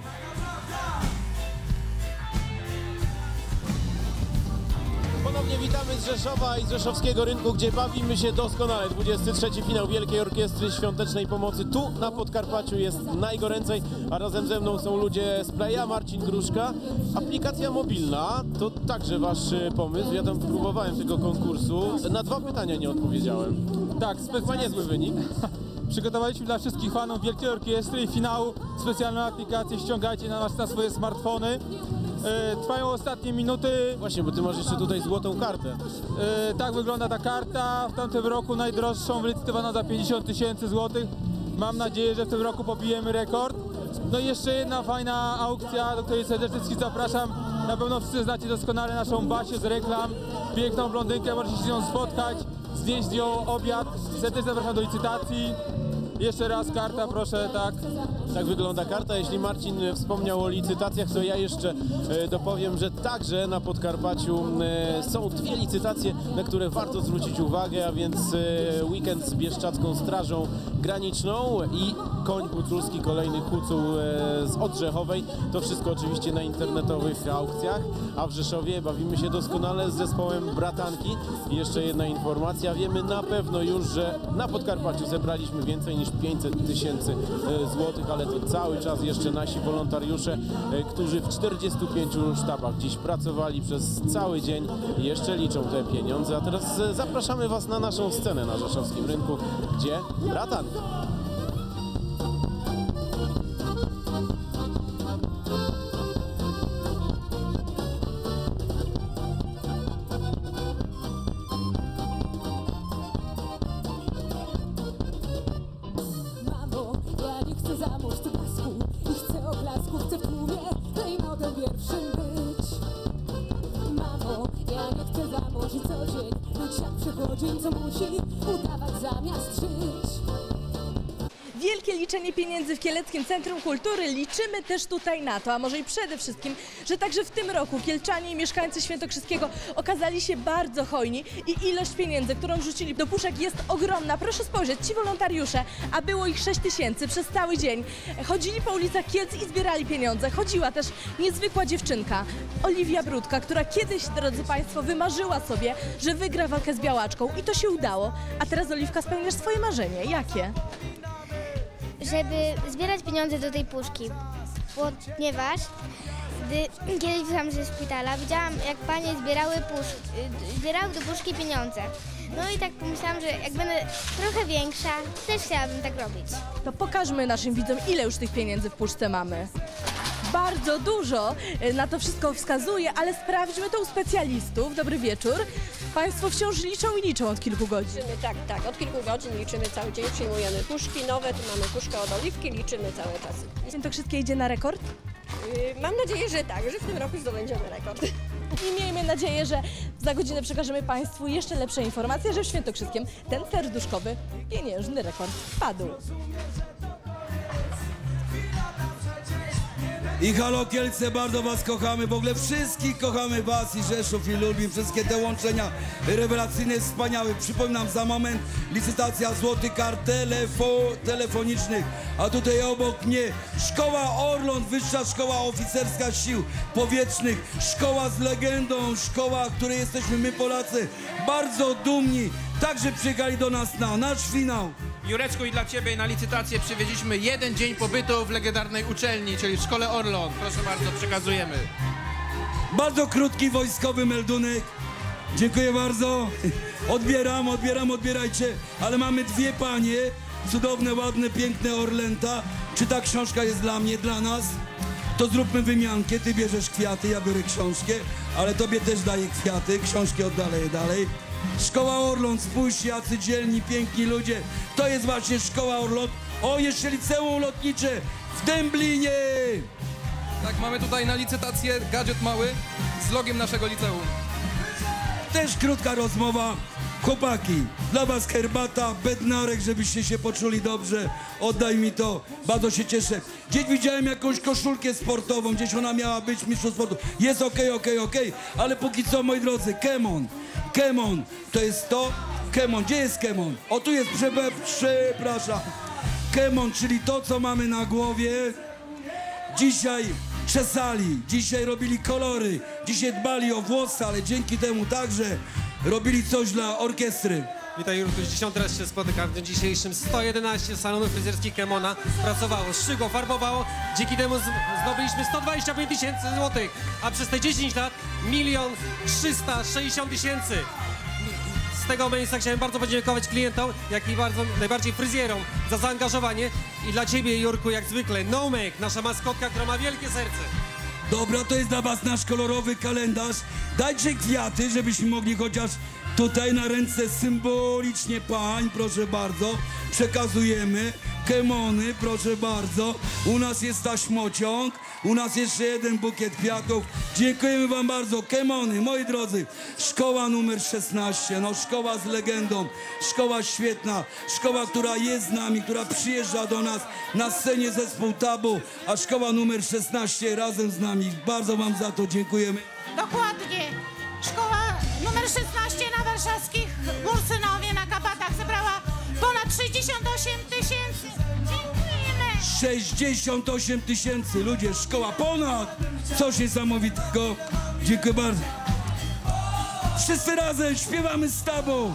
S16: Ponownie witamy z Rzeszowa i z rzeszowskiego rynku, gdzie bawimy się doskonale. dwudziesty trzeci finał Wielkiej Orkiestry Świątecznej Pomocy. Tu na Podkarpaciu jest najgoręcej, a razem ze mną są ludzie z Playa, Marcin Gruszka. Aplikacja mobilna to także wasz pomysł. Ja tam próbowałem tego konkursu. Na dwa pytania nie odpowiedziałem.
S21: Tak, chyba niezły wynik. Przygotowaliśmy dla wszystkich fanów Wielkiej Orkiestry i finału specjalną aplikację. Ściągajcie na, na swoje smartfony. E, trwają ostatnie minuty.
S16: Właśnie, bo ty masz jeszcze tutaj złotą kartę.
S21: E, tak wygląda ta karta. W tamtym roku najdroższą wylicytowano za pięćdziesiąt tysięcy złotych. Mam nadzieję, że w tym roku pobijemy rekord. No i jeszcze jedna fajna aukcja, do której serdecznie wszystkich zapraszam. Na pewno wszyscy znacie doskonale naszą Basię z reklam. Piękną blondynkę, możecie się z nią spotkać, znieść z nią obiad. Serdecznie zapraszam do licytacji. Jeszcze raz karta, proszę, tak.
S16: Tak wygląda karta. Jeśli Marcin wspomniał o licytacjach, to ja jeszcze e, dopowiem, że także na Podkarpaciu e, są dwie licytacje, na które warto zwrócić uwagę, a więc e, weekend z Bieszczadzką Strażą Graniczną i koń huculski, kolejny hucuł e, z Odrzechowej. To wszystko oczywiście na internetowych aukcjach, a w Rzeszowie bawimy się doskonale z zespołem Bratanki. I jeszcze jedna informacja, wiemy na pewno już, że na Podkarpaciu zebraliśmy więcej niż pięćset tysięcy złotych, ale to cały czas jeszcze nasi wolontariusze, którzy w czterdziestu pięciu sztabach dziś pracowali przez cały dzień, jeszcze liczą te pieniądze. A teraz zapraszamy was na naszą scenę na rzeszowskim rynku, gdzie Bratanka.
S22: Wielkie liczenie pieniędzy w Kieleckim Centrum Kultury. Liczymy też tutaj na to, a może i przede wszystkim, że także w tym roku kielczanie i mieszkańcy Świętokrzyskiego okazali się bardzo hojni i ilość pieniędzy, którą wrzucili do puszek, jest ogromna. Proszę spojrzeć, ci wolontariusze, a było ich sześć tysięcy przez cały dzień, chodzili po ulicach Kielc i zbierali pieniądze. Chodziła też niezwykła dziewczynka, Oliwia Brudka, która kiedyś, drodzy Państwo, wymarzyła sobie, że wygra walkę z białaczką i to się udało. A teraz, Oliwka, spełniasz swoje marzenie. Jakie?
S23: Żeby zbierać pieniądze do tej puszki, ponieważ gdy kiedyś wróciłam ze szpitala, widziałam, jak panie zbierały, pusz, zbierały do puszki pieniądze. No i tak pomyślałam, że jak będę trochę większa, też chciałabym tak robić.
S22: To pokażmy naszym widzom, ile już tych pieniędzy w puszce mamy. Bardzo dużo, na to wszystko wskazuje, ale sprawdźmy to u specjalistów. Dobry wieczór. Państwo wciąż liczą i liczą od kilku godzin.
S24: Liczymy, tak, tak. Od kilku godzin liczymy cały dzień, przyjmujemy puszki nowe, tu mamy puszkę od Oliwki, liczymy cały czas.
S22: Świętokrzyskie idzie na rekord?
S24: Yy, mam nadzieję, że tak, że w tym roku zdobędziemy rekord.
S22: I miejmy nadzieję, że za godzinę przekażemy Państwu jeszcze lepsze informacje, że w Świętokrzyskiem ten serduszkowy, pieniężny rekord padł.
S2: I halo Kielce, bardzo was kochamy, w ogóle wszystkich kochamy was i Rzeszów i Lublin, wszystkie te łączenia rewelacyjne, wspaniałe. Przypominam, za moment licytacja złotych kart telefo, telefonicznych, a tutaj obok mnie Szkoła Orląt, Wyższa Szkoła Oficerska Sił Powietrznych, szkoła z legendą, szkoła, której jesteśmy my Polacy bardzo dumni. Także przyjechali do nas na nasz finał.
S26: Jureczku, i dla Ciebie na licytację przywieźliśmy jeden dzień pobytu w legendarnej uczelni, czyli w Szkole Orląt. Proszę bardzo, przekazujemy.
S2: Bardzo krótki wojskowy meldunek. Dziękuję bardzo. Odbieram, odbieram, odbierajcie. Ale mamy dwie panie, cudowne, ładne, piękne Orlęta. Czy ta książka jest dla mnie, dla nas? To zróbmy wymiankę. Ty bierzesz kwiaty, ja biorę książkę, ale tobie też daję kwiaty. Książki oddalej dalej. Szkoła Orląt, spójrz, jacy dzielni, piękni ludzie. To jest właśnie Szkoła Orląt. O, jeszcze liceum lotnicze w Dęblinie.
S27: Tak, mamy tutaj na licytację gadżet mały z logiem naszego liceum.
S2: Też krótka rozmowa. Chłopaki, dla was herbata, bednarek, żebyście się poczuli dobrze. Oddaj mi to, bardzo się cieszę. Gdzieś widziałem jakąś koszulkę sportową, gdzieś ona miała być mistrzostw sportu. Jest okej, okej, okej, ale póki co, moi drodzy, Kemon, Kemon, to jest to, Kemon, gdzie jest Kemon? O, tu jest, prze- przepraszam. Kemon, czyli to, co mamy na głowie. Dzisiaj czesali, dzisiaj robili kolory, dzisiaj dbali o włosy, ale dzięki temu także robili coś dla orkiestry.
S1: Witaj Jurku, już dziesiąty raz się spotykam w dniu dzisiejszym. sto jedenaście salonów fryzjerskich Kemona pracowało, szygo, farbowało. Dzięki temu zdobyliśmy sto dwadzieścia pięć tysięcy złotych, a przez te dziesięć lat milion trzysta sześćdziesiąt tysięcy. Z tego miejsca chciałem bardzo podziękować klientom, jak i bardzo, najbardziej fryzjerom za zaangażowanie. I dla ciebie, Jurku, jak zwykle, No Make, nasza maskotka, która ma wielkie serce.
S2: Dobra, to jest dla was nasz kolorowy kalendarz. Dajcie kwiaty, żebyśmy mogli chociaż tutaj na ręce symbolicznie pań, proszę bardzo, przekazujemy. Kemony, proszę bardzo. U nas jest taśmociąg, u nas jeszcze jeden bukiet kwiatów. Dziękujemy wam bardzo. Kemony, moi drodzy, szkoła numer szesnaście, no szkoła z legendą, szkoła świetna, szkoła, która jest z nami, która przyjeżdża do nas, na scenie zespół Tabu, a szkoła numer szesnaście razem z nami. Bardzo wam za to dziękujemy.
S4: Dokładnie. Szkoła numer szesnaście na warszawskich Bursynowie na Kapatach zebrała ponad sześćdziesiąt osiem tysięcy. Dziękujemy.
S2: sześćdziesiąt osiem tysięcy, ludzie, szkoła ponad. Coś niesamowitego. Dziękuję bardzo. Wszyscy razem śpiewamy z Tabu.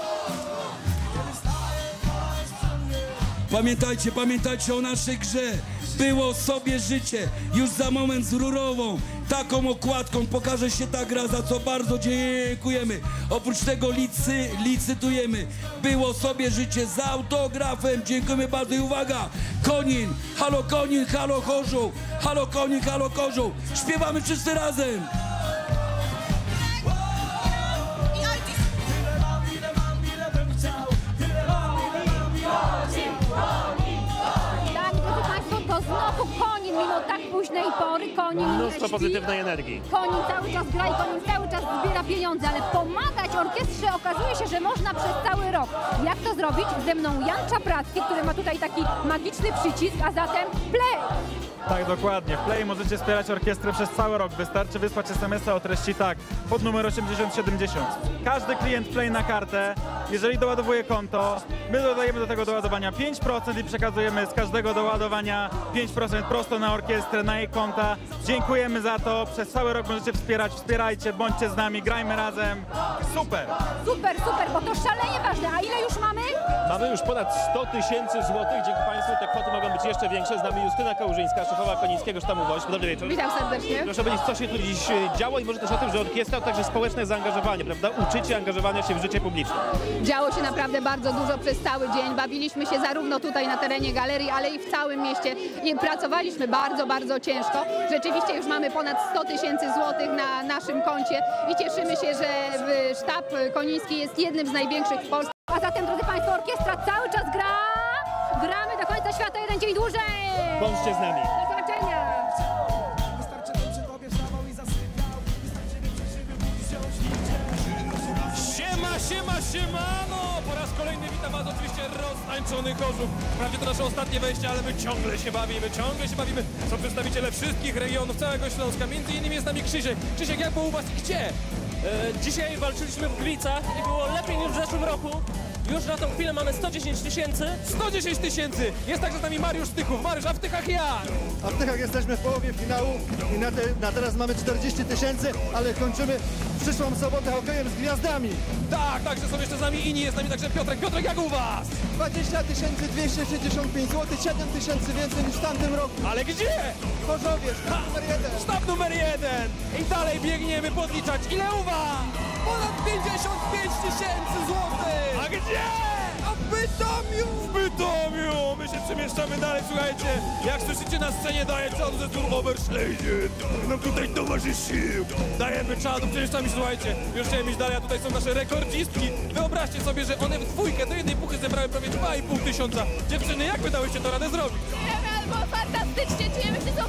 S2: Pamiętajcie, pamiętajcie o naszej grze. Było sobie życie. Już za moment z rurową, taką okładką pokaże się ta gra, za co bardzo dziękujemy. Oprócz tego licy, licytujemy. Było sobie życie z autografem. Dziękujemy bardzo i uwaga! Konin, halo Konin, halo Chorzów, halo Konin, halo Chorzów. Śpiewamy wszyscy razem.
S6: Znowu Konin, mimo tak późnej pory, Konin
S11: Mnóstwo
S6: śpi.
S11: pozytywnej energii.
S6: Konin cały czas gra i Konin cały czas zbiera pieniądze, ale pomagać orkiestrze okazuje się, że można przez cały rok. Jak to zrobić? Ze mną Jan Czapracki, który ma tutaj taki magiczny przycisk, a zatem play!
S21: Tak, dokładnie. W Play możecie wspierać orkiestrę przez cały rok. Wystarczy wysłać es em es a o treści tak, pod numer osiemdziesiąt siedemdziesiąt. Każdy klient Play na kartę, jeżeli doładowuje konto, my dodajemy do tego doładowania pięć procent i przekazujemy z każdego doładowania pięć procent prosto na orkiestrę, na jej konta. Dziękujemy za to. Przez cały rok możecie wspierać. Wspierajcie, bądźcie z nami, grajmy razem. Super!
S6: Super, super, bo to szalenie ważne. A ile już mamy?
S11: Mamy już ponad sto tysięcy złotych. Dzięki Państwu te kwoty mogą być jeszcze większe. Z nami Justyna Kałużyńska, szefowa Konińskiego Sztabu Wojsk. Dobry wieczór.
S6: Witam serdecznie.
S11: Proszę powiedzieć, co się tu dziś działo i może też o tym, że orkiestra to także społeczne zaangażowanie, prawda? Uczycie angażowania się w życie publiczne.
S6: Działo się naprawdę bardzo dużo przez cały dzień. Bawiliśmy się zarówno tutaj na terenie galerii, ale i w całym mieście. I pracowaliśmy bardzo, bardzo ciężko. Rzeczywiście już mamy ponad sto tysięcy złotych na naszym koncie i cieszymy się, że sztab koniński jest jednym z największych w Polsce. A zatem, drodzy Państwo, orkiestra cały czas gra. Gramy do końca świata jeden dzień dłużej.
S11: Bądźcie z nami.
S6: Do zobaczenia.
S15: Siema, siema, siemano! Po raz kolejny witam was oczywiście roztańczony Chorzów. Wprawdzie to nasze ostatnie wejście, ale my ciągle się bawimy, ciągle się bawimy. Są przedstawiciele wszystkich regionów całego Śląska. Między innymi jest z nami Krzysiek. Krzysiek, jak było u was i gdzie?
S17: E, dzisiaj walczyliśmy w Gliwicach i było lepiej niż w zeszłym roku. Już na tą chwilę mamy sto dziesięć tysięcy.
S15: sto dziesięć tysięcy! Jest także z nami Mariusz Tychów. Mariusz, a w Tychach jak?
S25: A w Tychach jesteśmy w połowie finału i na, te, na teraz mamy czterdzieści tysięcy, ale kończymy przyszłą sobotę hokejem z gwiazdami.
S15: Tak, także są jeszcze z nami inni. Jest z nami także Piotrek. Piotrek, jak u was?
S25: dwadzieścia tysięcy dwieście sześćdziesiąt pięć złotych, siedem tysięcy więcej niż w tamtym roku.
S15: Ale gdzie?
S25: W Chorzowie, sztab numer jeden.
S15: Sztab numer jeden! I dalej biegniemy podliczać. Ile u was? Ponad pięćdziesiąt pięć tysięcy złotych! A gdzie? A w Bytomiu! W Bytomiu! My się przemieszczamy dalej, słuchajcie. Jak słyszycie na scenie, daje czadu zespół Overschleiden. Nam tutaj towarzyszył. Dajemy czadu, przemieszczamy się, słuchajcie. Już chciałem iść dalej, a tutaj są nasze rekordzistki. Wyobraźcie sobie, że one w dwójkę do jednej puchy zebrały prawie dwa i pół tysiąca. Dziewczyny, jak wy dałyście to radę zrobić?
S4: Wiemy, albo fantastycznie, czujemy się super.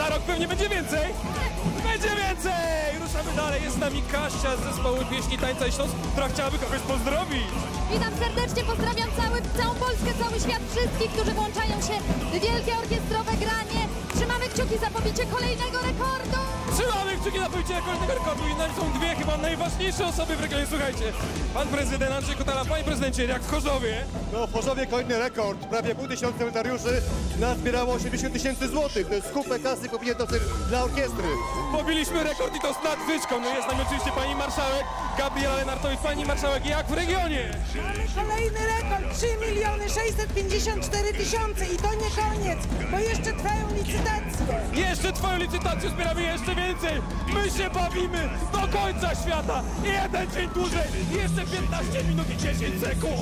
S15: Za rok pewnie będzie więcej. Będzie więcej! Ruszamy dalej. Jest z nami Kasia z zespołu pieśni Tańca i Śląsk, która chciałaby kogoś pozdrowić.
S5: Witam serdecznie, pozdrawiam cały, całą Polskę, cały świat, wszystkich, którzy włączają się w wielkie orkiestrowe granie. Trzymamy kciuki za pobicie kolejnego rekordu.
S15: Trzymamy kciuki za pobicie kolejnego rekordu i są dwie chyba najważniejsze osoby w regionie. Słuchajcie, pan prezydent Andrzej Kotala, panie prezydencie, jak w Chorzowie?
S25: No w Chorzowie kolejny rekord, prawie pół tysiąca wolontariuszy, nazbierało osiemdziesiąt tysięcy złotych, to jest kupę kasy kupieniętej dla orkiestry.
S15: Pobiliśmy rekord i to z nadwyżką. No jest z nami oczywiście pani marszałek Gabriela Lenartowicz. Pani marszałek, jak w regionie?
S7: Mamy kolejny rekord, trzy miliony sześćset pięćdziesiąt cztery tysiące i to nie koniec, bo jeszcze trwają licytacje.
S15: Jeszcze trwają licytacje, zbieramy jeszcze więcej. My się bawimy do końca świata. Jeden dzień dłużej, jeszcze piętnaście minut i dziesięć sekund.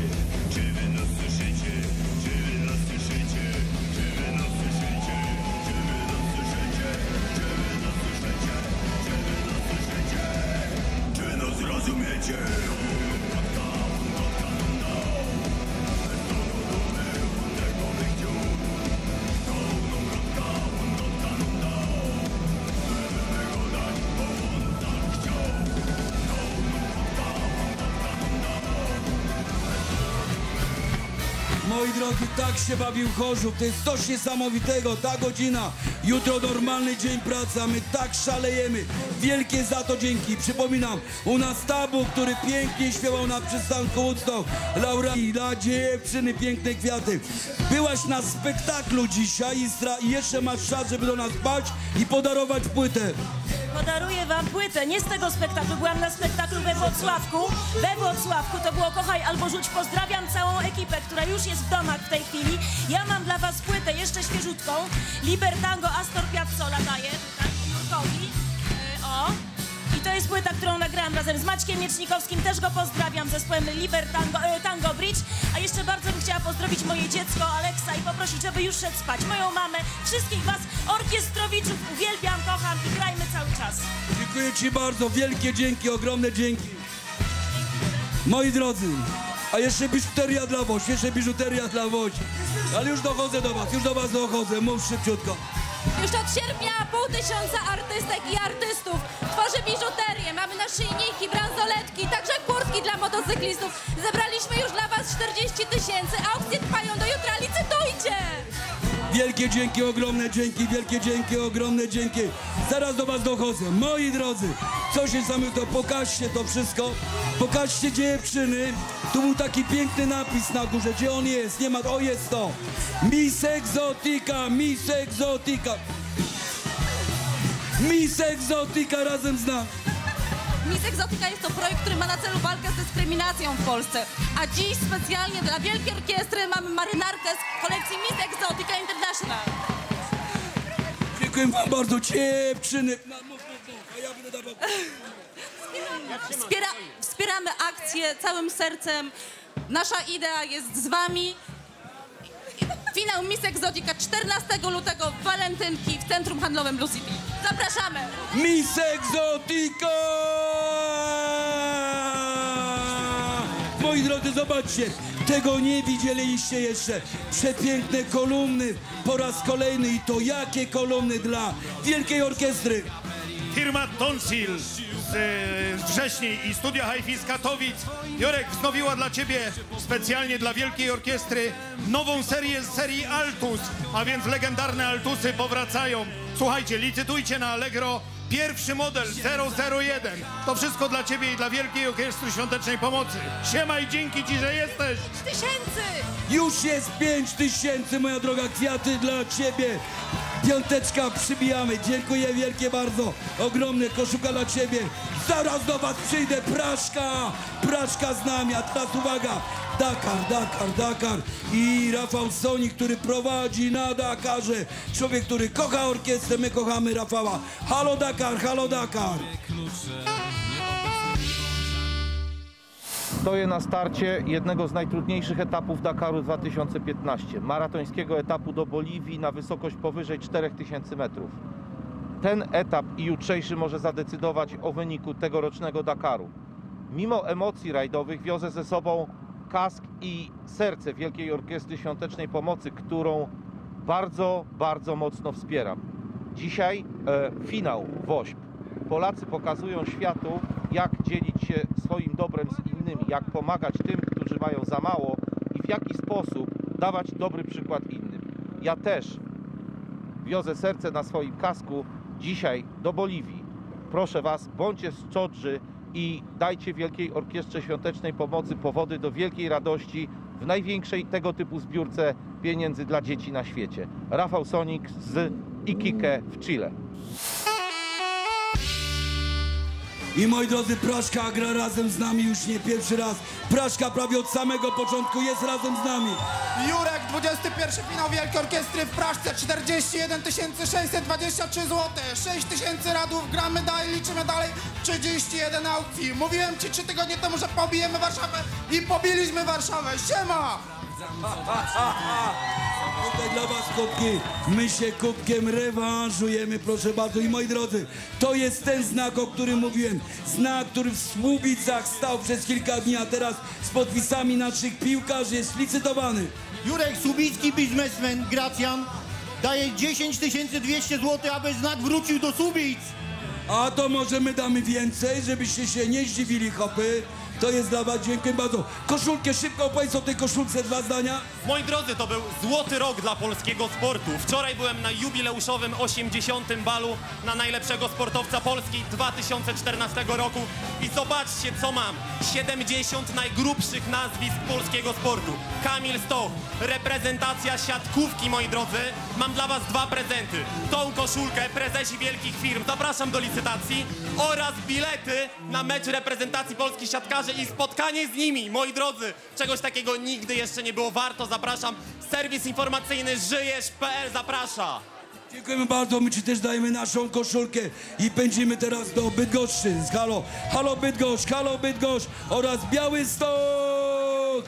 S8: Rozumiecie?
S2: Moi drodzy, tak się bawił Chorzów, to jest coś niesamowitego, ta godzina, jutro normalny dzień pracy, a my tak szalejemy, wielkie za to dzięki. Przypominam, u nas Tabu, który pięknie śpiewał na przystanku Woodstock, Laura i dla dziewczyny piękne kwiaty. Byłaś na spektaklu dzisiaj i, i jeszcze masz czas, żeby do nas spać i podarować płytę.
S9: Podaruję wam płytę, nie z tego spektaklu, byłam na spektaklu we Włocławku. We Włocławku to było Kochaj albo Rzuć. Pozdrawiam całą ekipę, która już jest w domach w tej chwili. Ja mam dla was płytę jeszcze świeżutką. Libertango Astor Piazzolla daję tutaj Jurkowi. Yy, o. I to jest płyta, którą nagrałam razem z Maćkiem Miecznikowskim. Też go pozdrawiam zespołem Libertango yy, Tango Bridge. A jeszcze bardzo bym chciała pozdrowić moje dziecko Aleksa i poprosić, żeby już szedł spać. Moją mamę, wszystkich was orkiestrowiczów uwielbiam, kocham i grajmy cały czas.
S2: Dziękuję ci bardzo, wielkie dzięki, ogromne dzięki. Moi drodzy, a jeszcze biżuteria dla Woś, jeszcze biżuteria dla Woś. Ale już dochodzę do was, już do was dochodzę, mów szybciutko.
S5: Już od sierpnia pół tysiąca artystek i artystów tworzy biżuterię. Mamy naszyjniki, bransoletki, także kurtki dla motocyklistów. Zebraliśmy już dla was czterdzieści tysięcy, aukcje trwają do jutra, licytujcie!
S2: Wielkie dzięki, ogromne dzięki, wielkie dzięki, ogromne dzięki. Zaraz do was dochodzę. Moi drodzy, co się sami to pokażcie to wszystko. Pokażcie dziewczyny. Tu był taki piękny napis na górze. Gdzie on jest? Nie ma. O, jest to. Miss Exotica, Miss Exotica. Miss Exotica razem z nami.
S5: Miss Exotica jest to projekt, który ma na celu walkę z dyskryminacją w Polsce. A dziś specjalnie dla Wielkiej Orkiestry mamy marynarkę z kolekcji Miss Exotica International.
S2: Dziękuję wam bardzo, dziewczyny. A ja będę dawał...
S5: Wspiera, wspieramy akcję całym sercem. Nasza idea jest z wami. Finał Miss Exotica czternastego lutego w Walentynki w Centrum Handlowym Lucy B. Zapraszamy!
S2: Miss Exotica! Moi drodzy, zobaczcie, tego nie widzieliście jeszcze. Przepiękne kolumny po raz kolejny i to jakie kolumny dla Wielkiej Orkiestry.
S10: Firma Tonsil z e, wrześni i studia Hi-Fi z Katowic. Jorek wznowiła dla ciebie specjalnie dla Wielkiej Orkiestry nową serię z serii Altus, a więc legendarne Altusy powracają. Słuchajcie, licytujcie na Allegro. Pierwszy model zero zero jeden. To wszystko dla ciebie i dla Wielkiej Orkiestry Świątecznej Pomocy. Siema i dzięki ci, że jesteś.
S5: Tysięcy!
S2: Już jest pięć tysięcy, moja droga, kwiaty dla ciebie. Piąteczka przybijamy. Dziękuję wielkie bardzo. Ogromne koszuka dla ciebie. Zaraz do was przyjdę. Praszka. Praszka z nami. A teraz uwaga. Dakar, Dakar, Dakar. I Rafał Sonik, który prowadzi na Dakarze. Człowiek, który kocha orkiestrę. My kochamy Rafała. Halo Dakar, halo Dakar.
S12: Stoję na starcie jednego z najtrudniejszych etapów Dakaru dwa tysiące piętnaście. Maratońskiego etapu do Boliwii na wysokość powyżej czterech tysięcy metrów. Ten etap i jutrzejszy może zadecydować o wyniku tegorocznego Dakaru. Mimo emocji rajdowych wiozę ze sobą kask i serce Wielkiej Orkiestry Świątecznej Pomocy, którą bardzo, bardzo mocno wspieram. Dzisiaj e, finał WOŚP. Polacy pokazują światu, jak dzielić się swoim dobrem z innymi, jak pomagać tym, którzy mają za mało i w jaki sposób dawać dobry przykład innym. Ja też wiozę serce na swoim kasku dzisiaj do Boliwii. Proszę Was, bądźcie z Czodrzy i dajcie Wielkiej Orkiestrze Świątecznej Pomocy powody do wielkiej radości w największej tego typu zbiórce pieniędzy dla dzieci na świecie. Rafał Sonik z Iquique w Chile.
S2: I moi drodzy, Praszka gra razem z nami już nie pierwszy raz. Praszka prawie od samego początku jest razem z nami.
S3: Jurek, dwudziesty pierwszy finał Wielkiej Orkiestry w Praszce, czterdzieści jeden tysięcy sześćset dwadzieścia trzy złote, sześć tysięcy radów, gramy dalej, liczymy dalej, trzydzieści jeden aukcji. Mówiłem ci trzy tygodnie temu, że pobijemy Warszawę i pobiliśmy Warszawę. Siema!
S2: Tutaj dla was kubki, my się kubkiem rewanżujemy, proszę bardzo. I moi drodzy, to jest ten znak, o którym mówiłem. Znak, który w Słubicach stał przez kilka dni, a teraz z podpisami naszych piłkarzy jest licytowany.
S8: Jurek Słubicki, biznesmen Gracjan, daje dziesięć tysięcy dwieście złotych, aby znak wrócił do Słubic.
S2: A to może my damy więcej, żebyście się nie zdziwili, hopy. To jest dla was, dziękuję bardzo. Koszulkę, szybko opowiedz o tej koszulce, dwa zdania.
S13: Moi drodzy, to był złoty rok dla polskiego sportu. Wczoraj byłem na jubileuszowym osiemdziesiątym balu na najlepszego sportowca Polski dwa tysiące czternastego roku i zobaczcie, co mam. siedemdziesiąt najgrubszych nazwisk polskiego sportu. Kamil Stoch, reprezentacja siatkówki, moi drodzy. Mam dla was dwa prezenty. Tą koszulkę prezesi wielkich firm, zapraszam do licytacji, oraz bilety na mecz reprezentacji polskich siatkarzy i spotkanie z nimi, moi drodzy. Czegoś takiego nigdy jeszcze nie było. Warto, zapraszam. Serwis informacyjny żyjesz kropka pe el zaprasza.
S2: Dziękujemy bardzo, my ci też dajemy naszą koszulkę i pędzimy teraz do Bydgoszczy. Halo, halo Bydgoszcz, halo Bydgoszcz oraz Białystok.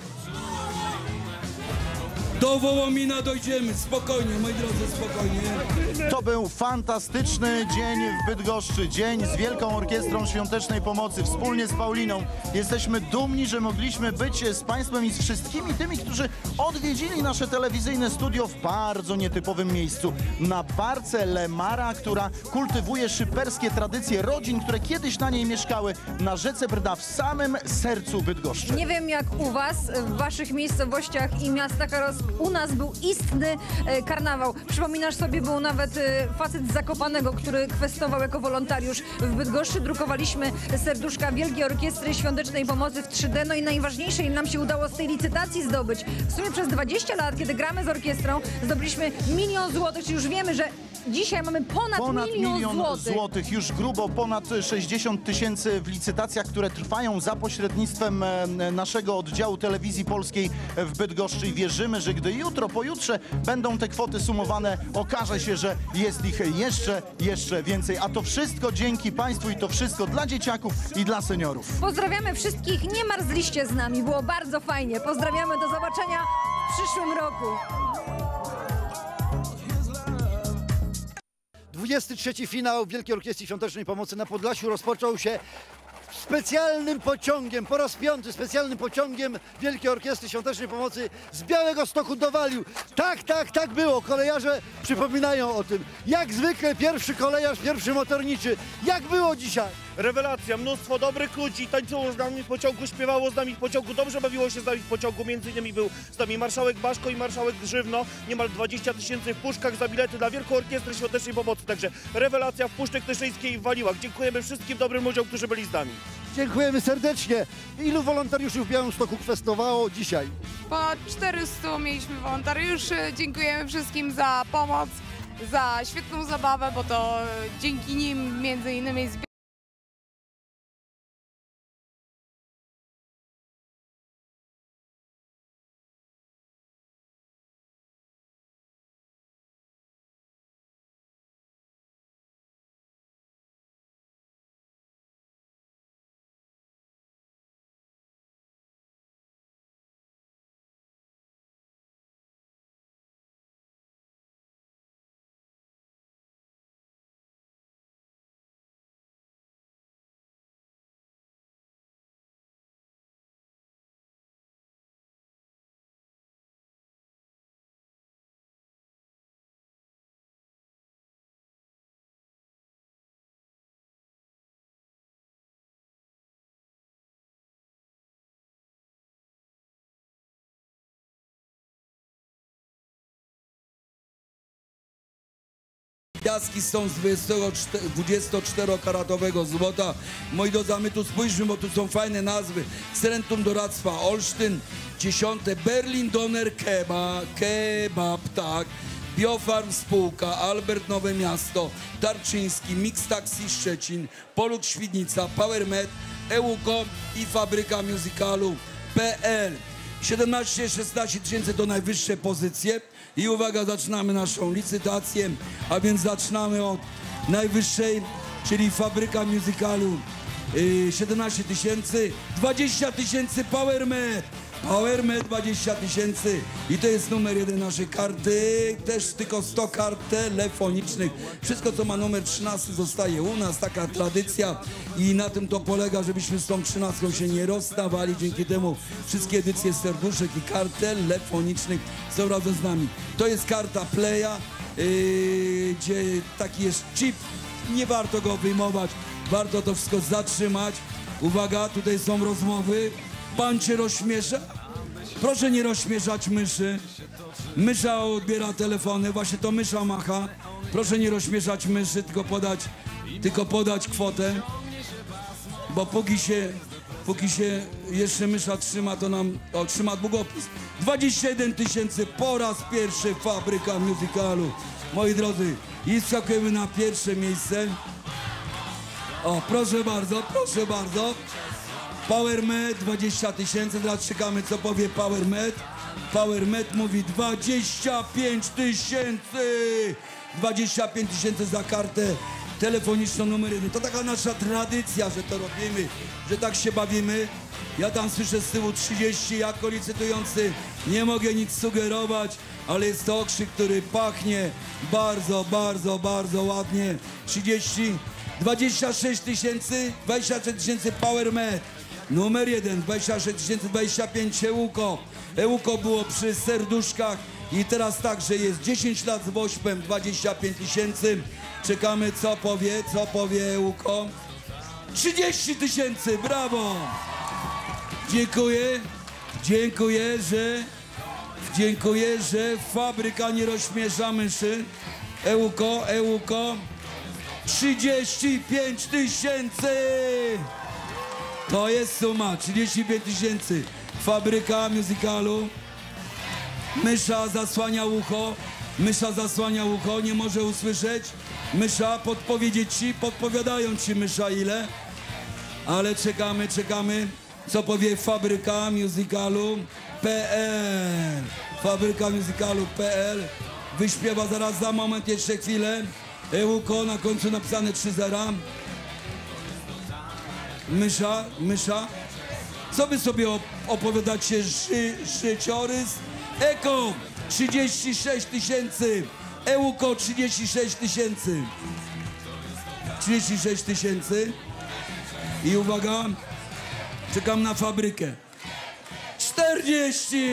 S2: Do Wołomina dojdziemy, spokojnie, moi drodzy, spokojnie.
S8: To był fantastyczny dzień w Bydgoszczy, dzień z Wielką Orkiestrą Świątecznej Pomocy, wspólnie z Pauliną. Jesteśmy dumni, że mogliśmy być z Państwem i z wszystkimi tymi, którzy odwiedzili nasze telewizyjne studio w bardzo nietypowym miejscu. Na barce Lemara, która kultywuje szyperskie tradycje rodzin, które kiedyś na niej mieszkały, na rzece Brda, w samym sercu Bydgoszczy.
S14: Nie wiem jak u was, w waszych miejscowościach i miastach, oraz u nas był istny e, karnawał. Przypominasz sobie, był nawet e, facet z Zakopanego, który kwestował jako wolontariusz w Bydgoszczy. Drukowaliśmy serduszka Wielkiej Orkiestry Świątecznej Pomocy w trzy D. No i najważniejsze, im nam się udało z tej licytacji zdobyć. W sumie przez dwadzieścia lat, kiedy gramy z orkiestrą, zdobyliśmy milion złotych, czyli już wiemy, że dzisiaj mamy ponad,
S8: ponad
S14: milion,
S8: milion
S14: złotych.
S8: złotych. Już grubo ponad sześćdziesiąt tysięcy w licytacjach, które trwają za pośrednictwem e, naszego oddziału telewizji polskiej w Bydgoszczy. I wierzymy, że gdy jutro, pojutrze będą te kwoty sumowane, okaże się, że jest ich jeszcze, jeszcze więcej. A to wszystko dzięki Państwu i to wszystko dla dzieciaków i dla seniorów.
S14: Pozdrawiamy wszystkich, nie marzliście z nami, było bardzo fajnie. Pozdrawiamy, do zobaczenia w przyszłym roku.
S25: dwudziesty trzeci finał Wielkiej Orkiestry Świątecznej Pomocy na Podlasiu rozpoczął się specjalnym pociągiem, po raz piąty specjalnym pociągiem Wielkiej Orkiestry Świątecznej Pomocy z Białegostoku do Waliu. Tak, tak, tak było. Kolejarze przypominają o tym. Jak zwykle pierwszy kolejarz, pierwszy motorniczy. Jak było dzisiaj?
S18: Rewelacja, mnóstwo dobrych ludzi, tańczyło z nami w pociągu, śpiewało z nami w pociągu, dobrze bawiło się z nami w pociągu, między innymi był z nami marszałek Baszko i marszałek Grzywno, niemal dwadzieścia tysięcy w puszkach za bilety dla Wielką Orkiestrę Świątecznej Pomocy, także rewelacja w Puszczy Knyszyńskiej i w Waliłach. Dziękujemy wszystkim dobrym ludziom, którzy byli z nami.
S25: Dziękujemy serdecznie. Ilu wolontariuszy w Białymstoku kwestowało dzisiaj?
S19: Ponad czterystu mieliśmy wolontariuszy, dziękujemy wszystkim za pomoc, za świetną zabawę, bo to dzięki nim między innymi
S2: Piaski są z dwudziestoczterokaratowego złota. Moi drodzy, a my tu spójrzmy, bo tu są fajne nazwy. Centrum Doradztwa Olsztyn, dziesiąte Berlin Doner Kebab, kebab, tak. Biofarm Spółka, Albert Nowe Miasto, Tarczyński, Mix Taxi Szczecin, Poluk Świdnica, Powermed, Euko i Fabryka Musicalu P L. siedemnaście szesnaście tysięcy to najwyższe pozycje. I uwaga, zaczynamy naszą licytację, a więc zaczynamy od najwyższej, czyli Fabryka Musicalu yy, siedemnaście tysięcy, dwadzieścia tysięcy Powermed. Powermed dwadzieścia tysięcy i to jest numer jeden naszej karty, też tylko sto kart telefonicznych. Wszystko, co ma numer trzynasty, zostaje u nas, taka tradycja i na tym to polega, żebyśmy z tą trzynastką się nie rozstawali. Dzięki temu wszystkie edycje serduszek i kart telefonicznych są razem z nami. To jest karta Playa, yy, gdzie taki jest chip, nie warto go wyjmować, warto to wszystko zatrzymać. Uwaga, tutaj są rozmowy. Pan cię rozśmiesza? Proszę nie rozśmieszać myszy. Mysza odbiera telefony, właśnie to mysza macha. Proszę nie rozśmieszać myszy, tylko podać, tylko podać kwotę. Bo póki się, póki się jeszcze mysza trzyma, to nam otrzyma długopis. dwadzieścia jeden tysięcy po raz pierwszy Fabryka Musicalu. Moi drodzy, i skakujemy na pierwsze miejsce. O, proszę bardzo, proszę bardzo. Powermed dwadzieścia tysięcy, teraz czekamy, co powie Powermed. Powermed mówi dwadzieścia pięć tysięcy. dwadzieścia pięć tysięcy za kartę telefoniczną numer jeden. To taka nasza tradycja, że to robimy, że tak się bawimy. Ja tam słyszę z tyłu trzydzieści, jako licytujący nie mogę nic sugerować, ale jest to okrzyk, który pachnie bardzo, bardzo, bardzo ładnie. trzydzieści, dwadzieścia sześć tysięcy, dwadzieścia sześć tysięcy Powermed. Numer jeden, dwadzieścia sześć tysięcy, dwadzieścia pięć Euko. Euko było przy serduszkach i teraz także jest dziesięć lat z Wośpem, dwadzieścia pięć tysięcy. Czekamy, co powie, co powie Euko. trzydzieści tysięcy, brawo! Dziękuję, dziękuję, że, dziękuję, że Fabryka nie rozśmiesza myszy. Euko, Euko. trzydzieści pięć tysięcy! To jest suma, trzydzieści pięć tysięcy. Fabryka Musicalu. Mysza zasłania ucho. Mysza zasłania ucho, nie może usłyszeć. Mysza, podpowiedzieć ci, podpowiadają ci mysza ile. Ale czekamy, czekamy, co powie Fabryka Musicalu P L. Fabryka Musicalu P L. Wyśpiewa zaraz za moment, jeszcze chwilę. Euko, na końcu napisane trzy zera. Mysza, mysza. Co wy sobie opowiadacie? Ży, życiorys? Eko trzydzieści sześć tysięcy. Euko trzydzieści sześć tysięcy. trzydzieści sześć tysięcy. I uwaga, czekam na Fabrykę. czterdzieści!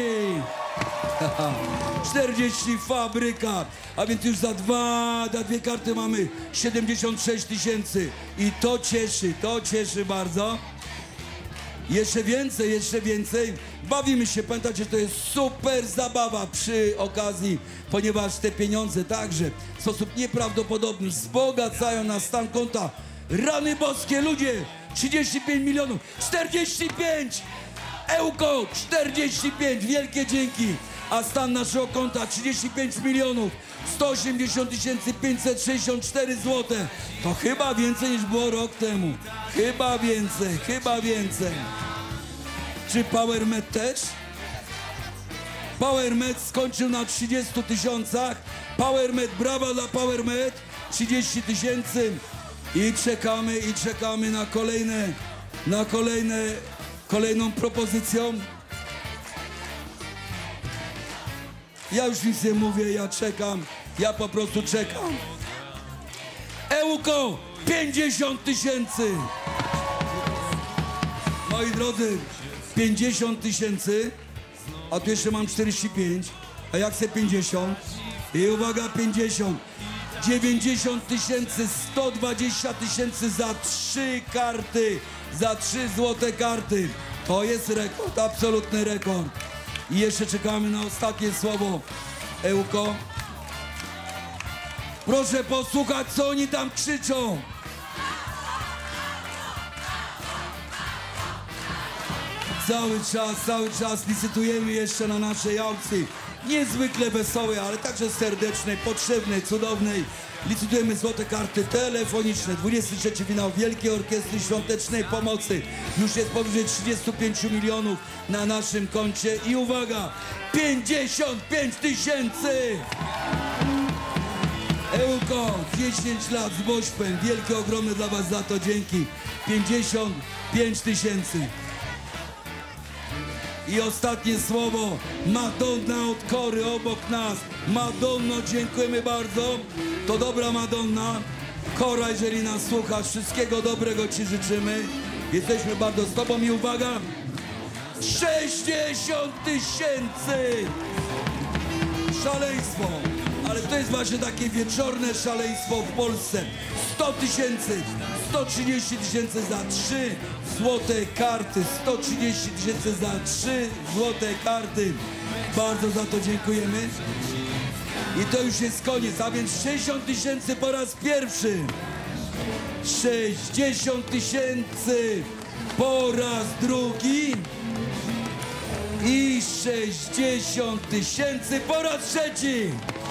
S2: czterdzieści Fabryka, a więc już za dwa, za dwie karty mamy siedemdziesiąt sześć tysięcy i to cieszy, to cieszy bardzo. Jeszcze więcej, jeszcze więcej. Bawimy się, pamiętacie, to jest super zabawa przy okazji, ponieważ te pieniądze także w sposób nieprawdopodobny wzbogacają na stan konta. Rany boskie, ludzie! trzydzieści pięć milionów, czterdzieści pięć! Euko, czterdzieści pięć, wielkie dzięki! A stan naszego konta trzydzieści pięć milionów sto osiemdziesiąt tysięcy pięćset sześćdziesiąt cztery złote. To chyba więcej niż było rok temu. Chyba więcej, chyba więcej. Czy Powermed też? Powermed skończył na trzydziestu tysiącach. Powermed, brawa dla Powermed. trzydzieści tysięcy. I czekamy, i czekamy na kolejne, na kolejne, kolejną propozycją. Ja już nic nie mówię, ja czekam, ja po prostu czekam. Euko, pięćdziesiąt tysięcy. Moi drodzy, pięćdziesiąt tysięcy, a tu jeszcze mam czterdzieści pięć, a ja chcę pięćdziesiąt. I uwaga, pięćdziesiąt. dziewięćdziesiąt tysięcy, sto dwadzieścia tysięcy za trzy karty, za trzy złote karty. To jest rekord, absolutny rekord. I jeszcze czekamy na ostatnie słowo. Euko. Proszę posłuchać, co oni tam krzyczą. Cały czas, cały czas licytujemy jeszcze na naszej aukcji. Niezwykle wesołej, ale także serdecznej, potrzebnej, cudownej. Licytujemy złote karty telefoniczne. dwudziesty trzeci finał Wielkiej Orkiestry Świątecznej Pomocy. Już jest powyżej trzydziestu pięciu milionów na naszym koncie. I uwaga, pięćdziesiąt pięć tysięcy! Ełko, dziesięć lat z Bośpem. Wielkie, ogromne dla was za to dzięki. pięćdziesiąt pięć tysięcy. I ostatnie słowo, Madonna od Kory obok nas. Madonno, dziękujemy bardzo. To dobra Madonna. Kora, jeżeli nas słuchasz, wszystkiego dobrego ci życzymy. Jesteśmy bardzo z tobą i uwaga, sześćdziesiąt tysięcy! Szaleństwo! Ale to jest właśnie takie wieczorne szaleństwo w Polsce. sto tysięcy, sto trzydzieści tysięcy za trzy złote karty, sto trzydzieści tysięcy za trzy złote karty. Bardzo za to dziękujemy. I to już jest koniec, a więc sześćdziesiąt tysięcy po raz pierwszy. sześćdziesiąt tysięcy po raz drugi. I sześćdziesiąt tysięcy po raz trzeci.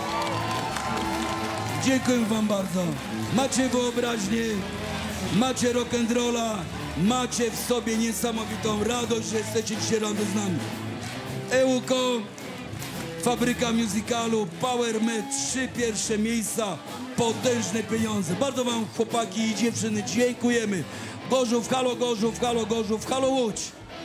S2: Dziękuję wam bardzo. Macie wyobraźnię, macie rock'n'rolla, macie w sobie niesamowitą radość, że jesteście dzisiaj razem z nami. Ełko, Fabryka Musicalu, Powermed, trzy pierwsze miejsca, potężne pieniądze. Bardzo wam, chłopaki i dziewczyny, dziękujemy. Gorzów, halo Gorzów, halo Gorzów, halo Łódź.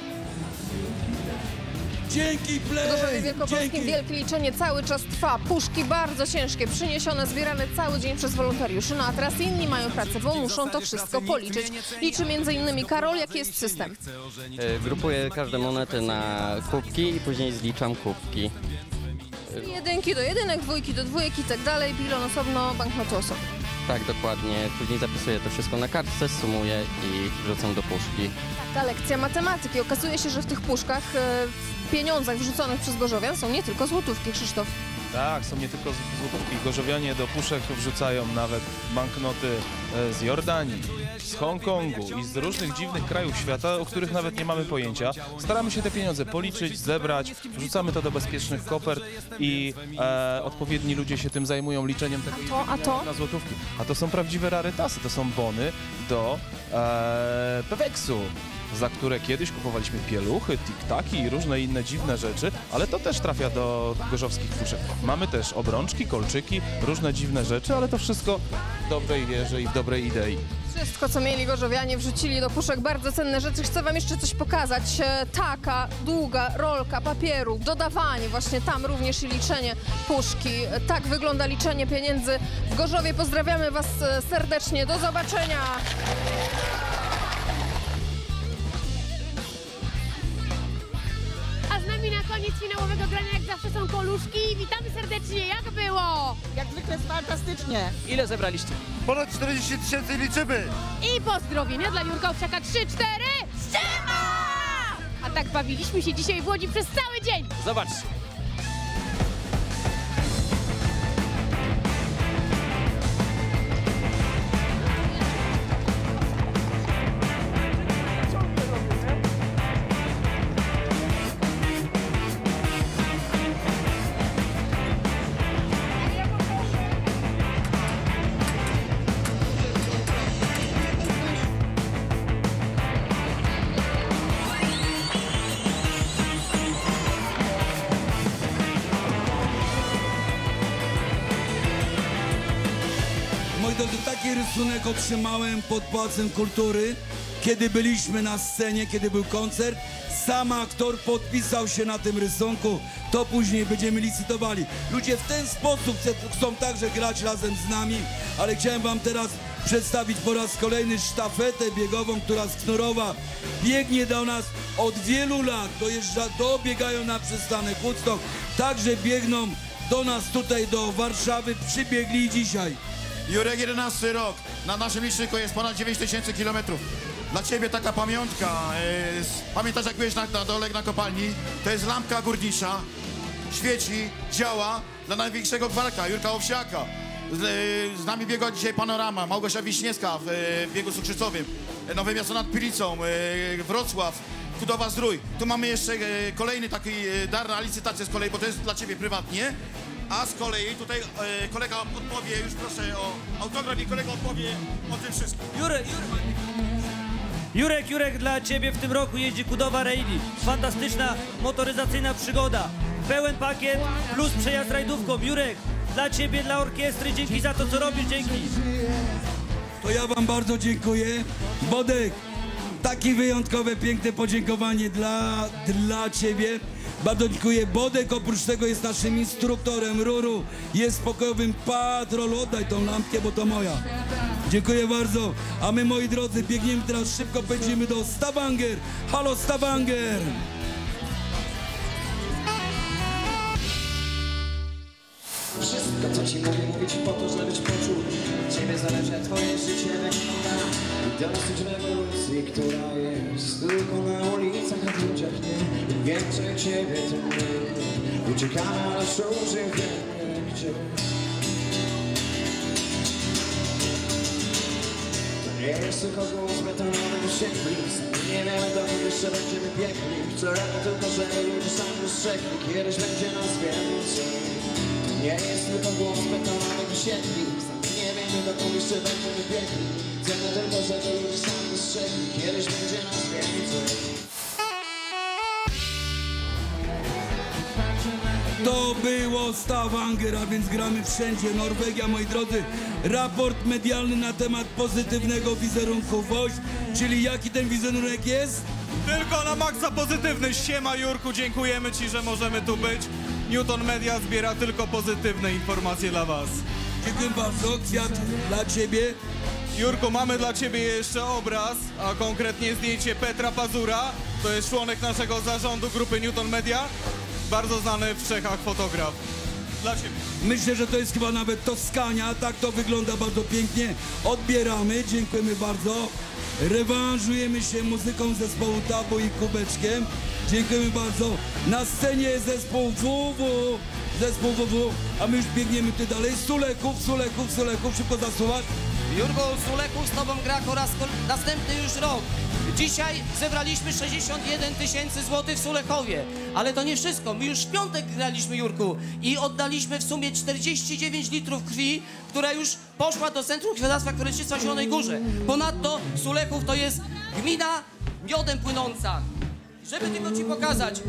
S2: Dzięki, Play!
S16: W Gorzowie Wielkopolskim wielkie liczenie cały czas trwa. Puszki bardzo ciężkie, przyniesione, zbierane cały dzień przez wolontariuszy. No a teraz inni mają pracę, bo muszą to wszystko policzyć. Liczy między innymi Karol, jaki jest system.
S20: Grupuję każde monety na kubki i później zliczam kubki.
S16: Jedynki do jedynek, dwójki do dwójek i tak dalej, bilon osobno, banknoty osobno.
S20: Tak, dokładnie. Później zapisuję to wszystko na kartce, sumuję i wrzucam do puszki.
S16: Ta lekcja matematyki. Okazuje się, że w tych puszkach, w pieniądzach wrzuconych przez gorzowian są nie tylko złotówki, Krzysztof.
S22: Tak, są nie tylko złotówki. Gorzowianie do puszek wrzucają nawet banknoty z Jordanii, z Hongkongu i z różnych dziwnych krajów świata, o których nawet nie mamy pojęcia. Staramy się te pieniądze policzyć, zebrać, wrzucamy to do bezpiecznych kopert i e, odpowiedni ludzie się tym zajmują, liczeniem tego
S16: a to, a to?
S22: na złotówki. A to są prawdziwe rarytasy, to są bony do e, Peweksu, za które kiedyś kupowaliśmy pieluchy, tiktaki i różne inne dziwne rzeczy, ale to też trafia do gorzowskich puszek. Mamy też obrączki, kolczyki, różne dziwne rzeczy, ale to wszystko w dobrej wierze i w dobrej idei.
S16: Wszystko, co mieli gorzowianie, wrzucili do puszek, bardzo cenne rzeczy. Chcę wam jeszcze coś pokazać. Taka długa rolka papieru, dodawanie, właśnie tam również i liczenie puszki. Tak wygląda liczenie pieniędzy w Gorzowie. Pozdrawiamy was serdecznie. Do zobaczenia!
S23: A z nami na koniec finałowego grania jak zawsze są Koluszki. Witamy serdecznie, jak było?
S24: Jak zwykle fantastycznie.
S26: Ile zebraliście?
S24: Ponad czterdzieści tysięcy liczymy.
S23: I pozdrowienia dla Jurka Owsiaka. trzy, cztery. Ściema! A tak bawiliśmy się dzisiaj w Łodzi przez cały dzień.
S26: Zobaczcie.
S2: Taki rysunek otrzymałem pod Pałacem Kultury, kiedy byliśmy na scenie, kiedy był koncert. Sam aktor podpisał się na tym rysunku, to później będziemy licytowali. Ludzie w ten sposób chcą także grać razem z nami, ale chciałem wam teraz przedstawić po raz kolejny sztafetę biegową, która z Knurowa biegnie do nas od wielu lat, dojeżdża, dobiegają na przystanek Woodstock, także biegną do nas tutaj, do Warszawy, przybiegli dzisiaj.
S27: Jurek, jedenasty rok. Na naszym liczniku jest ponad dziewięć tysięcy kilometrów. Dla ciebie taka pamiątka. Yy, pamiętasz, jak byłeś na, na dole na kopalni? To jest lampka górnicza. Świeci, działa dla największego gwarka, Jurka Owsiaka. Z, z nami biega dzisiaj Panorama, Małgosia Wiśniewska w, w biegu cukrzycowym, Nowe Miasto nad Pilicą, Wrocław, Kudowa Zdrój. Tu mamy jeszcze kolejny taki dar na licytację z kolei, bo to jest dla ciebie prywatnie. A z kolei tutaj e, kolega odpowie, już proszę o autograf i kolega odpowie o tym wszystkim.
S1: Jurek, Jurek. Jurek, Jurek, dla ciebie w tym roku jeździ Kudowa Rally. Fantastyczna motoryzacyjna przygoda. Pełen pakiet plus przejazd rajdówką. Jurek, dla ciebie, dla orkiestry, dzięki za to, co robisz, dzięki.
S2: To ja wam bardzo dziękuję. Bodek, takie wyjątkowe, piękne podziękowanie dla, dla ciebie. Bardzo dziękuję. Bodek oprócz tego jest naszym instruktorem. Ruru jest pokojowym patrolu. Oddaj tą lampkę, bo to moja. Dziękuję bardzo. A my, moi drodzy, biegniemy teraz szybko, pędzimy do Stavanger. Halo, Stavanger!
S4: Wszystko, co ci mogę mówić po to, żebyś poczuł, od ciebie zależy, jak twoje życie wygląda. Dosyć rewolucji, która jest tylko na ulicach, a w ludziach nie. Im więcej ciebie, tym mniej. Uciekamy, ale wciąż wiemy, gdzie. To nie jest tylko głos betonowych ściekli. Nie wiemy, dokąd jeszcze będziemy biegli. Chcemy tylko, żeby ludzie sami dostrzegli. Kiedyś będzie nas więcej. Nie jest tylko głos betonowych ściekli. Nie wiemy, dokąd jeszcze będziemy biegli. Chcemy tylko, żeby ludzie sami dostrzegli. Kiedyś będzie nas więcej.
S2: To było Stavanger, a więc gramy wszędzie. Norwegia, moi drodzy. Raport medialny na temat pozytywnego wizerunku Woź, czyli jaki ten wizerunek jest?
S6: Tylko na maksa pozytywny. Siema Jurku, dziękujemy ci, że możemy tu być. Newton Media zbiera tylko pozytywne informacje dla was.
S2: Dziękuję bardzo. Kwiat dla ciebie.
S6: Jurku, mamy dla ciebie jeszcze obraz, a konkretnie zdjęcie Petra Pazura. To jest członek naszego zarządu grupy Newton Media. Bardzo znany w Czechach fotograf. Dla ciebie.
S2: Myślę, że to jest chyba nawet Toskania. Tak to wygląda bardzo pięknie. Odbieramy. Dziękujemy bardzo. Rewanżujemy się muzyką zespołu Tabu i Kubeczkiem. Dziękujemy bardzo. Na scenie jest zespół W W. Zespół W W. A my już biegniemy tu dalej. Suleków, Suleków, Suleków. Szybko zasuwać.
S11: Jurgo, Suleków z tobą gra po raz następny już rok. Dzisiaj zebraliśmy sześćdziesiąt jeden tysięcy złotych w Sulechowie. Ale to nie wszystko. My już w piątek graliśmy, Jurku, i oddaliśmy w sumie czterdzieści dziewięć litrów krwi, która już poszła do Centrum Krwiodawstwa Królewictwa w Zielonej Górze. Ponadto Sulechów to jest gmina miodem płynąca. Żeby tylko ci pokazać,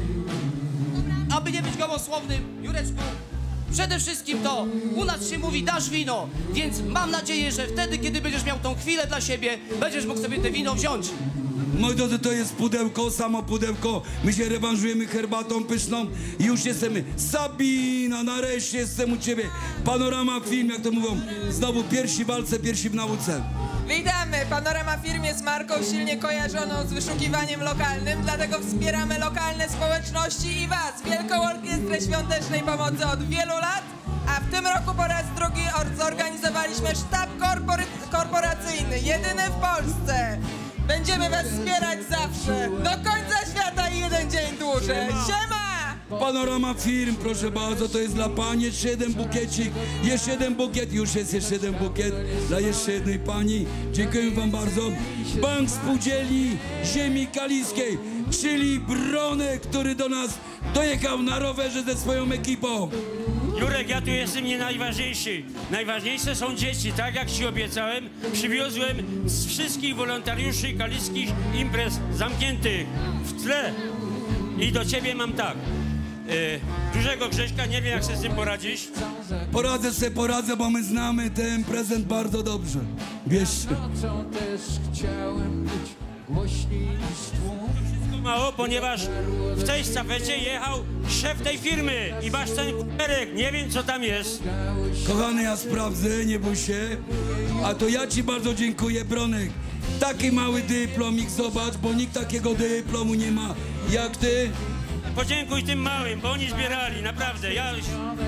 S11: aby nie być gołosłownym, Jureczku, przede wszystkim to u nas się mówi dasz wino, więc mam nadzieję, że wtedy, kiedy będziesz miał tą chwilę dla siebie, będziesz mógł sobie te wino wziąć.
S2: Moi drodzy, to jest pudełko, samo pudełko. My się rewanżujemy herbatą pyszną i już jesteśmy. Sabina, nareszcie jestem u ciebie. Panorama Film, jak to mówią. Znowu pierwsi w walce, pierwsi w nauce.
S17: Witamy! Panorama Film jest marką silnie kojarzoną z wyszukiwaniem lokalnym, dlatego wspieramy lokalne społeczności i was, Wielką Orkiestrę Świątecznej Pomocy od wielu lat, a w tym roku po raz drugi zorganizowaliśmy sztab korpory- korporacyjny, jedyny w Polsce. Będziemy was wspierać zawsze, do końca świata i jeden dzień dłużej. Siema!
S2: Panorama Film, proszę bardzo, to jest dla pani. Jeszcze jeden bukiecik, jeszcze jeden bukiet, już jest jeszcze jeden bukiet dla jeszcze jednej pani. Dziękuję wam bardzo. Bank Spółdzielni Ziemi Kaliskiej, czyli Bronek, który do nas dojechał na rowerze ze swoją ekipą.
S21: Jurek, ja tu jestem nie najważniejszy. Najważniejsze są dzieci, tak jak ci obiecałem. Przywiozłem z wszystkich wolontariuszy kaliskich imprez zamkniętych w tle. I do ciebie mam tak. Yy, dużego Grześka, nie wiem jak sobie z tym poradzisz.
S2: Poradzę sobie, poradzę, bo my znamy ten prezent bardzo dobrze. Wierzcie.
S21: też chciałem być głośniej niż tłum. Mało, ponieważ w tej stafecie jechał szef tej firmy i masz ten kuperek, nie wiem co tam jest.
S2: Kochany, ja sprawdzę, nie bój się. A to ja ci bardzo dziękuję, Bronek. Taki mały dyplomik, zobacz, bo nikt takiego dyplomu nie ma jak ty.
S21: Podziękuj tym małym, bo oni zbierali, naprawdę. Ja...
S2: I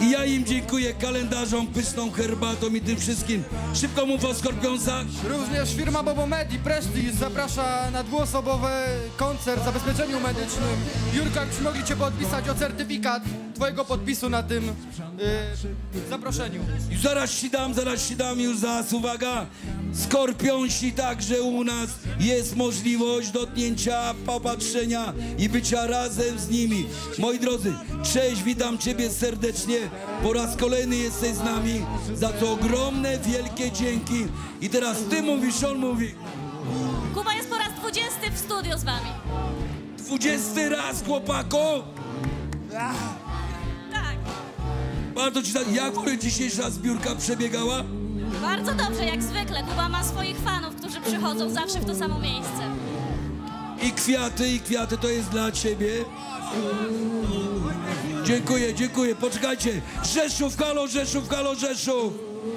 S2: I ja im dziękuję kalendarzom, pyszną herbatą i tym wszystkim. Szybko mów o Skorpionsach.
S5: Również firma Bobo Medi Prestige zaprasza na dwuosobowy koncert w zabezpieczeniu medycznym. Jurka, czy mogli Cię podpisać o certyfikat Twojego podpisu na tym yy, zaproszeniu?
S2: Już zaraz ci dam, zaraz ci dam już zaraz, uwaga. Skorpionsi, także u nas jest możliwość dotknięcia, popatrzenia i bycia razem z nimi. Moi drodzy, cześć, witam Ciebie serdecznie. Po raz kolejny jesteś z nami, za to ogromne, wielkie dzięki. I teraz Ty mówisz, on mówi.
S7: Kuba jest po raz dwudziesty w studiu z Wami.
S2: Dwudziesty raz, chłopako?
S7: Tak.
S2: Bardzo Ci tak, jak w ogóle dzisiejsza zbiórka przebiegała?
S7: Bardzo dobrze, jak zwykle. Kuba ma swoich fanów, którzy przychodzą zawsze w to samo miejsce.
S2: I kwiaty, i kwiaty to jest dla Ciebie. Dziękuję, dziękuję. Poczekajcie. Rzeszów, halo, Rzeszów, halo, Rzeszów.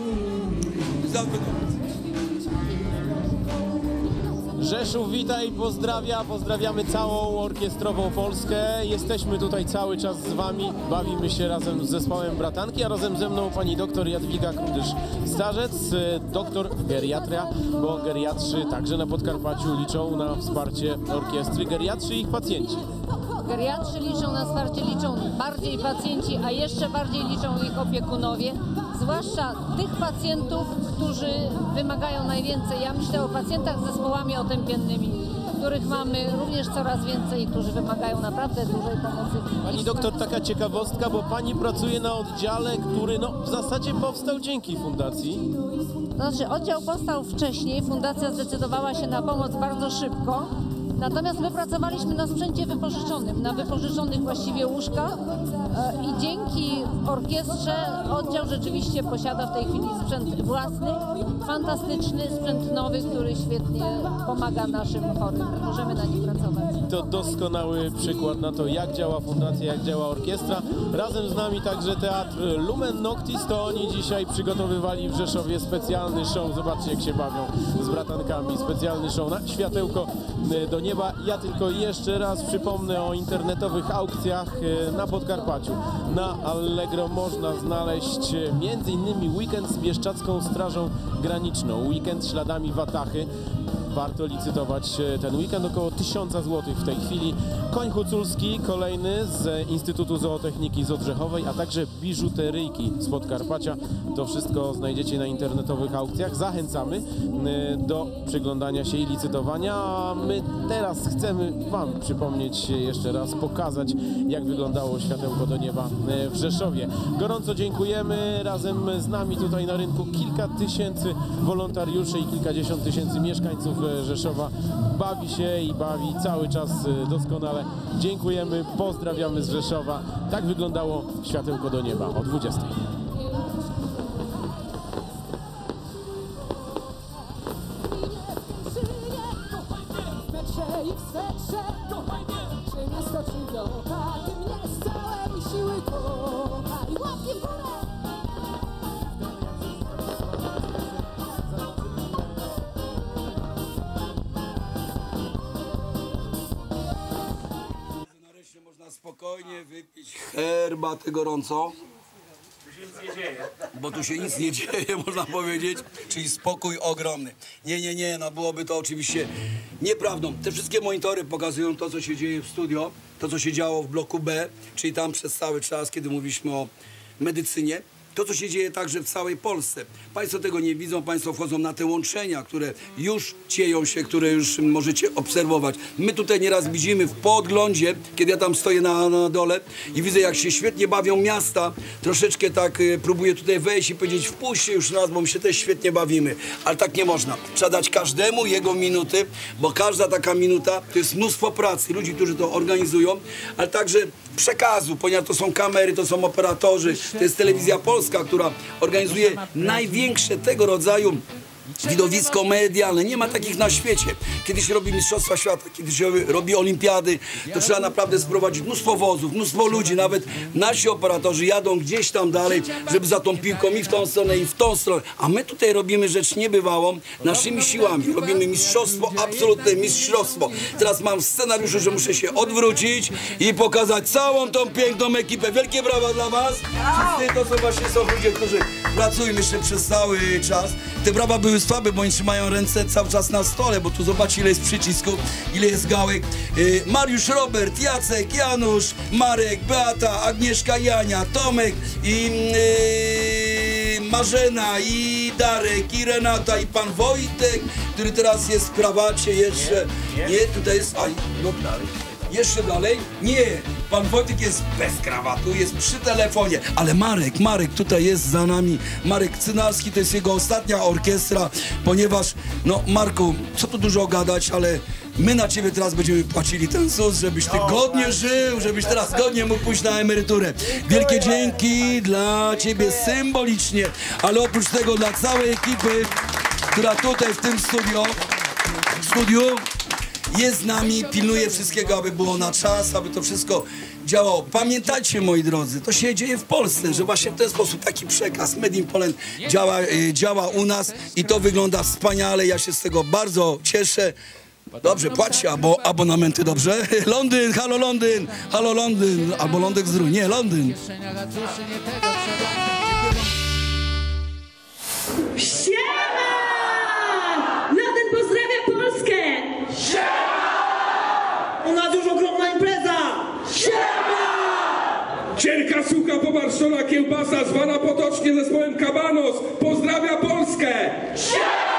S9: Rzeszów, witaj, pozdrawia, pozdrawiamy całą orkiestrową Polskę. Jesteśmy tutaj cały czas z Wami, bawimy się razem z zespołem Bratanki, a razem ze mną pani doktor Jadwiga Krudysz-Starzec, doktor geriatria, bo geriatrzy także na Podkarpaciu liczą na wsparcie orkiestry, geriatrzy i ich pacjenci.
S10: Geriatrzy liczą na wsparcie, liczą bardziej pacjenci, a jeszcze bardziej liczą ich opiekunowie, zwłaszcza tych pacjentów, którzy wymagają najwięcej. Ja myślę o pacjentach z zespołami otępiennymi, których mamy również coraz więcej, którzy wymagają naprawdę dużej pomocy.
S9: Pani doktor, taka ciekawostka, bo pani pracuje na oddziale, który no, w zasadzie powstał dzięki fundacji.
S10: To znaczy, oddział powstał wcześniej, fundacja zdecydowała się na pomoc bardzo szybko. Natomiast my pracowaliśmy na sprzęcie wypożyczonym, na wypożyczonych właściwie łóżkach i dzięki orkiestrze oddział rzeczywiście posiada w tej chwili sprzęt własny, fantastyczny sprzęt nowy, który świetnie pomaga naszym chorym. Możemy na nim pracować.
S9: To doskonały przykład na to, jak działa fundacja, jak działa orkiestra. Razem z nami także teatr Lumen Noctis, to oni dzisiaj przygotowywali w Rzeszowie specjalny show. Zobaczcie, jak się bawią z bratankami. Specjalny show na światełko do nieba. Ja tylko jeszcze raz przypomnę o internetowych aukcjach na Podkarpaciu. Na Allegro można znaleźć między innymi weekend z Bieszczacką Strażą Graniczną, weekend śladami Watachy. Warto licytować ten weekend, około tysiąca złotych w tej chwili. Koń huculski, kolejny z Instytutu Zootechniki z Odrzechowej, a także biżuteryjki z Podkarpacia. To wszystko znajdziecie na internetowych aukcjach. Zachęcamy do przyglądania się i licytowania, a my teraz chcemy Wam przypomnieć jeszcze raz, pokazać, jak wyglądało światełko do nieba w Rzeszowie. Gorąco dziękujemy. Razem z nami tutaj na rynku kilka tysięcy wolontariuszy i kilkadziesiąt tysięcy mieszkańców Rzeszowa bawi się i bawi cały czas doskonale. Dziękujemy, pozdrawiamy z Rzeszowa. Tak wyglądało światełko do nieba o dwudziestej.
S2: Spokojnie wypić herbatę gorąco, bo tu się nic nie dzieje, można powiedzieć, czyli spokój ogromny. Nie, nie, nie, no byłoby to oczywiście nieprawdą. Te wszystkie monitory pokazują to, co się dzieje w studio, to, co się działo w bloku B, czyli tam przez cały czas, kiedy mówiliśmy o medycynie. To, co się dzieje także w całej Polsce. Państwo tego nie widzą, Państwo wchodzą na te łączenia, które już dzieją się, które już możecie obserwować. My tutaj nieraz widzimy w podglądzie, kiedy ja tam stoję na, na dole i widzę, jak się świetnie bawią miasta. Troszeczkę tak y, próbuję tutaj wejść i powiedzieć, wpuśćcie już nas, bo my się też świetnie bawimy. Ale tak nie można. Trzeba dać każdemu jego minuty, bo każda taka minuta to jest mnóstwo pracy, ludzi, którzy to organizują, ale także przekazu, ponieważ to są kamery, to są operatorzy, to jest Telewizja Polska, która organizuje największe tego rodzaju widowisko medialne, nie ma takich na świecie. Kiedy się robi Mistrzostwa Świata, kiedy się robi Olimpiady, to trzeba naprawdę sprowadzić mnóstwo wozów, mnóstwo ludzi, nawet nasi operatorzy jadą gdzieś tam dalej, żeby za tą piłką i w tą stronę, i w tą stronę. A my tutaj robimy rzecz niebywałą, naszymi siłami. Robimy mistrzostwo, absolutne mistrzostwo. Teraz mam w scenariuszu, że muszę się odwrócić i pokazać całą tą piękną ekipę. Wielkie brawa dla was. Wszyscy to są właśnie są ludzie, którzy pracują jeszcze przez cały czas. Te brawa były słabe, bo oni trzymają ręce cały czas na stole, bo tu zobaczcie, ile jest przycisków, ile jest gałek. Yy, Mariusz, Robert, Jacek, Janusz, Marek, Beata, Agnieszka, Jania, Tomek i yy, Marzena, i Darek, i Renata, i pan Wojtek, który teraz jest w krawacie jeszcze. Nie, tutaj jest... Aj, no dalej. Jeszcze dalej? Nie, pan Wojtek jest bez krawatu, jest przy telefonie, ale Marek, Marek tutaj jest za nami, Marek Cynarski, to jest jego ostatnia orkiestra, ponieważ, no Marku, co tu dużo gadać, ale my na ciebie teraz będziemy płacili ten sus, żebyś ty godnie żył, żebyś teraz godnie mógł pójść na emeryturę. Wielkie dzięki dla ciebie symbolicznie, ale oprócz tego dla całej ekipy, która tutaj w tym studio, studiu, jest z nami, pilnuje wszystkiego, aby było na czas, aby to wszystko działało. Pamiętajcie, moi drodzy, to się dzieje w Polsce, że właśnie w ten sposób taki przekaz Made in Poland działa, y, działa u nas i to wygląda wspaniale. Ja się z tego bardzo cieszę. Dobrze, płaćcie abo, abonamenty, dobrze? Londyn, halo Londyn, halo Londyn, albo Londyn Zdrój, nie, Londyn.
S3: Siema! Londyn pozdrawia Polskę! Siema! U nas już ogromna impreza! Siema!
S8: Cienka sucha pomarszczona kiełbasa zwana potocznie zespołem Kabanos pozdrawia Polskę! Siema!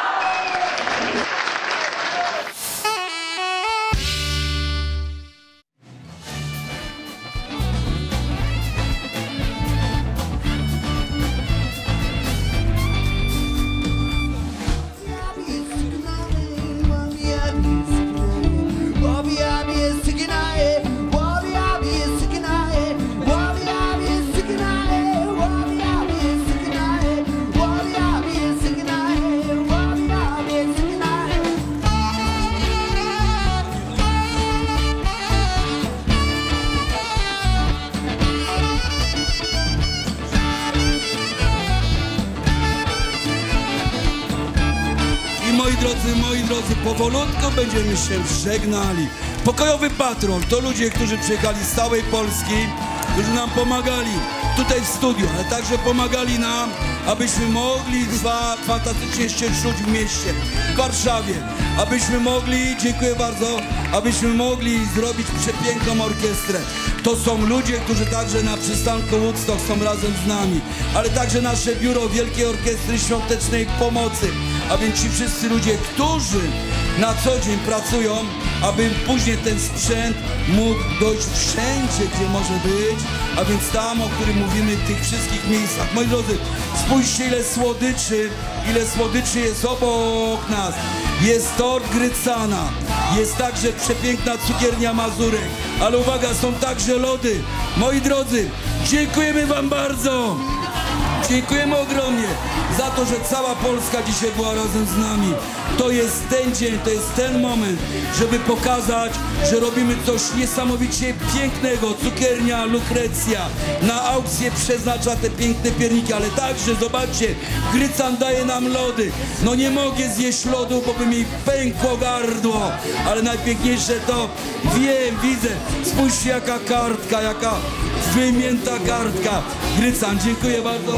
S2: Moi drodzy, moi drodzy, powolutku będziemy się żegnali. Pokojowy Patrol to ludzie, którzy przyjechali z całej Polski, którzy nam pomagali tutaj w studiu, ale także pomagali nam, abyśmy mogli dwa fantastycznie ścierć ludzi w mieście, w Warszawie, abyśmy mogli, dziękuję bardzo, abyśmy mogli zrobić przepiękną orkiestrę. To są ludzie, którzy także na przystanku Woodstock są razem z nami, ale także nasze biuro Wielkiej Orkiestry Świątecznej Pomocy, a więc ci wszyscy ludzie, którzy na co dzień pracują, aby później ten sprzęt mógł dojść wszędzie, gdzie może być, a więc tam, o którym mówimy, w tych wszystkich miejscach. Moi drodzy, spójrzcie, ile słodyczy, ile słodyczy jest obok nas. Jest tort Grycana, jest także przepiękna cukiernia Mazurek, ale uwaga, są także lody. Moi drodzy, dziękujemy wam bardzo. Dziękujemy ogromnie za to, że cała Polska dzisiaj była razem z nami. To jest ten dzień, to jest ten moment, żeby pokazać, że robimy coś niesamowicie pięknego. Cukiernia Lukrecja na aukcję przeznacza te piękne pierniki, ale także, zobaczcie, Grycan daje nam lody. No nie mogę zjeść lodu, bo by mi pękło gardło, ale najpiękniejsze to wiem, widzę. Spójrzcie, jaka kartka, jaka wymięta kartka. Grycan, dziękuję bardzo.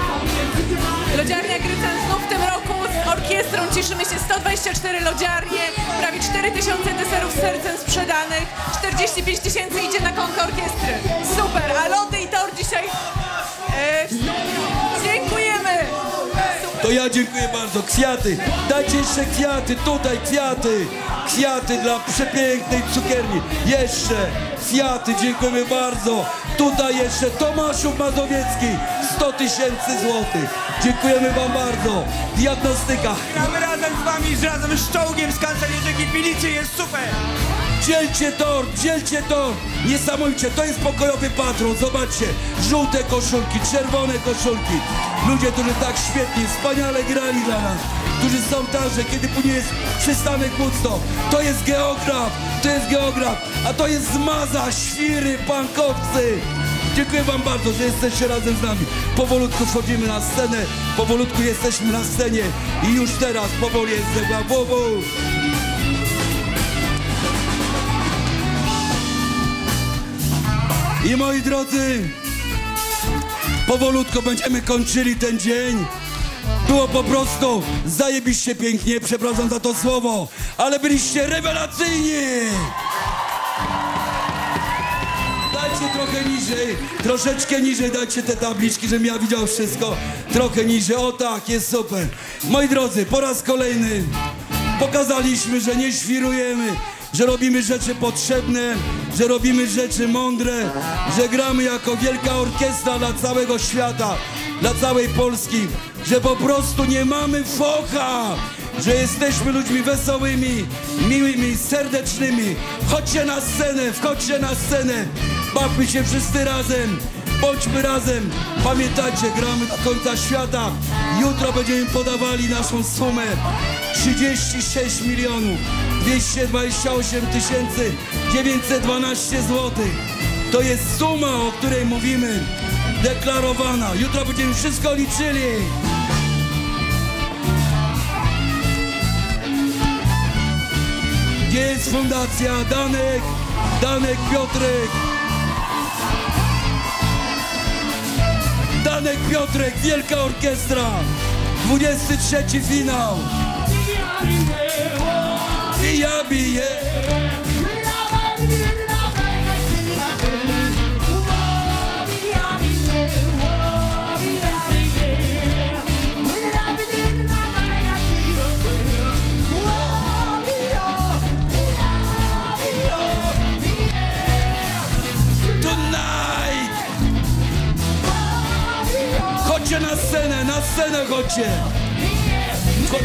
S17: Lodziarnia Grycan znów w tym roku z orkiestrą cieszymy się. sto dwadzieścia cztery lodziarnie, prawie cztery tysiące deserów z sercem sprzedanych, czterdzieści pięć tysięcy idzie na konto orkiestry. Super, a lody i tor dzisiaj... E, dziękujemy!
S2: To ja dziękuję bardzo. Kwiaty. Dajcie jeszcze kwiaty. Tutaj kwiaty. Kwiaty dla przepięknej cukierni. Jeszcze kwiaty. Dziękujemy bardzo. Tutaj jeszcze Tomaszów Mazowiecki. sto tysięcy złotych. Dziękujemy wam bardzo. Diagnostyka.
S12: Gramy razem z wami, razem z czołgiem z kancelierzyki Pilicy. Jest super.
S2: Dzielcie tor, dzielcie tor. Niesamowicie, to jest pokojowy patrol. Zobaczcie, żółte koszulki, czerwone koszulki. Ludzie, którzy tak świetnie, wspaniale grali dla nas. Którzy są także, kiedy później jest przystanek Woodstock. To jest geograf, to jest geograf, a to jest zmaza, świry, pankowcy. Dziękuję wam bardzo, że jesteście razem z nami. Powolutku wchodzimy na scenę, powolutku jesteśmy na scenie i już teraz powoli jest zegła. I moi drodzy, powolutku będziemy kończyli ten dzień. Było po prostu zajebiście pięknie, przepraszam za to słowo, ale byliście rewelacyjni! Dajcie trochę niżej, troszeczkę niżej dajcie te tabliczki, żebym ja widział wszystko. Trochę niżej, o tak, jest super. Moi drodzy, po raz kolejny pokazaliśmy, że nie świrujemy, że robimy rzeczy potrzebne, że robimy rzeczy mądre, że gramy jako wielka orkiestra dla całego świata, dla całej Polski, że po prostu nie mamy focha, że jesteśmy ludźmi wesołymi, miłymi, serdecznymi. Chodźcie na scenę, wchodźcie na scenę, bawmy się wszyscy razem, bądźmy razem. Pamiętajcie, gramy do końca świata. Jutro będziemy podawali naszą sumę trzydzieści sześć milionów dwieście dwadzieścia osiem tysięcy dziewięćset dwanaście złotych. To jest suma, o której mówimy, deklarowana. Jutro będziemy wszystko liczyli. Gdzie jest fundacja? Danek, Danek Piotrek. Danek Piotrek, wielka orkiestra. dwudziesty trzeci finał. I ja biję. Chodźcie na scenę, na scenę chodźcie! Chodź.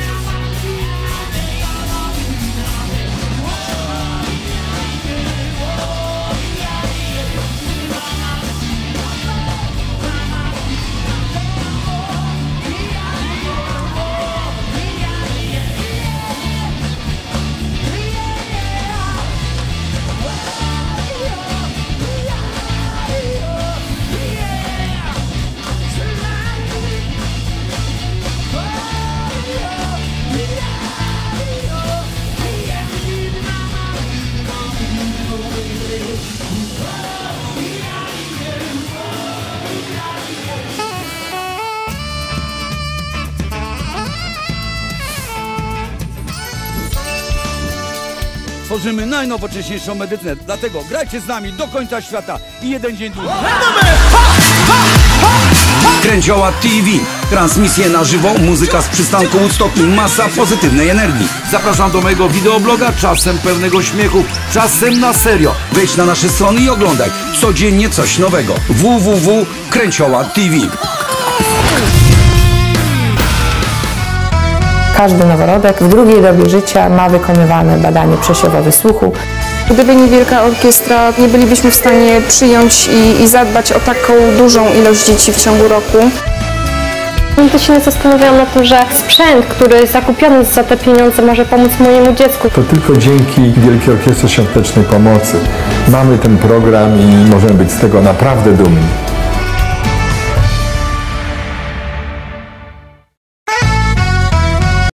S2: Tworzymy najnowocześniejszą medycynę, dlatego grajcie z nami do końca świata i jeden dzień dłużej.
S12: Kręcioła T V. Transmisje na żywo, muzyka z przystanku Woodstock i masa pozytywnej energii. Zapraszam do mojego wideobloga, czasem pełnego śmiechu, czasem na serio. Wejdź na nasze strony i oglądaj codziennie coś nowego. w w w kropka kręcioła T V.
S13: Każdy noworodek w drugiej dobie życia ma wykonywane badanie przesiewowe słuchu. Gdyby nie wielka orkiestra, nie bylibyśmy w stanie przyjąć i, i zadbać o taką dużą ilość dzieci w ciągu roku.
S14: Nigdy się nie zastanawiałam na tym, że sprzęt, który zakupiony za te pieniądze, może pomóc mojemu dziecku.
S15: To tylko dzięki Wielkiej Orkiestrze Świątecznej Pomocy mamy ten program i możemy być z tego naprawdę dumni.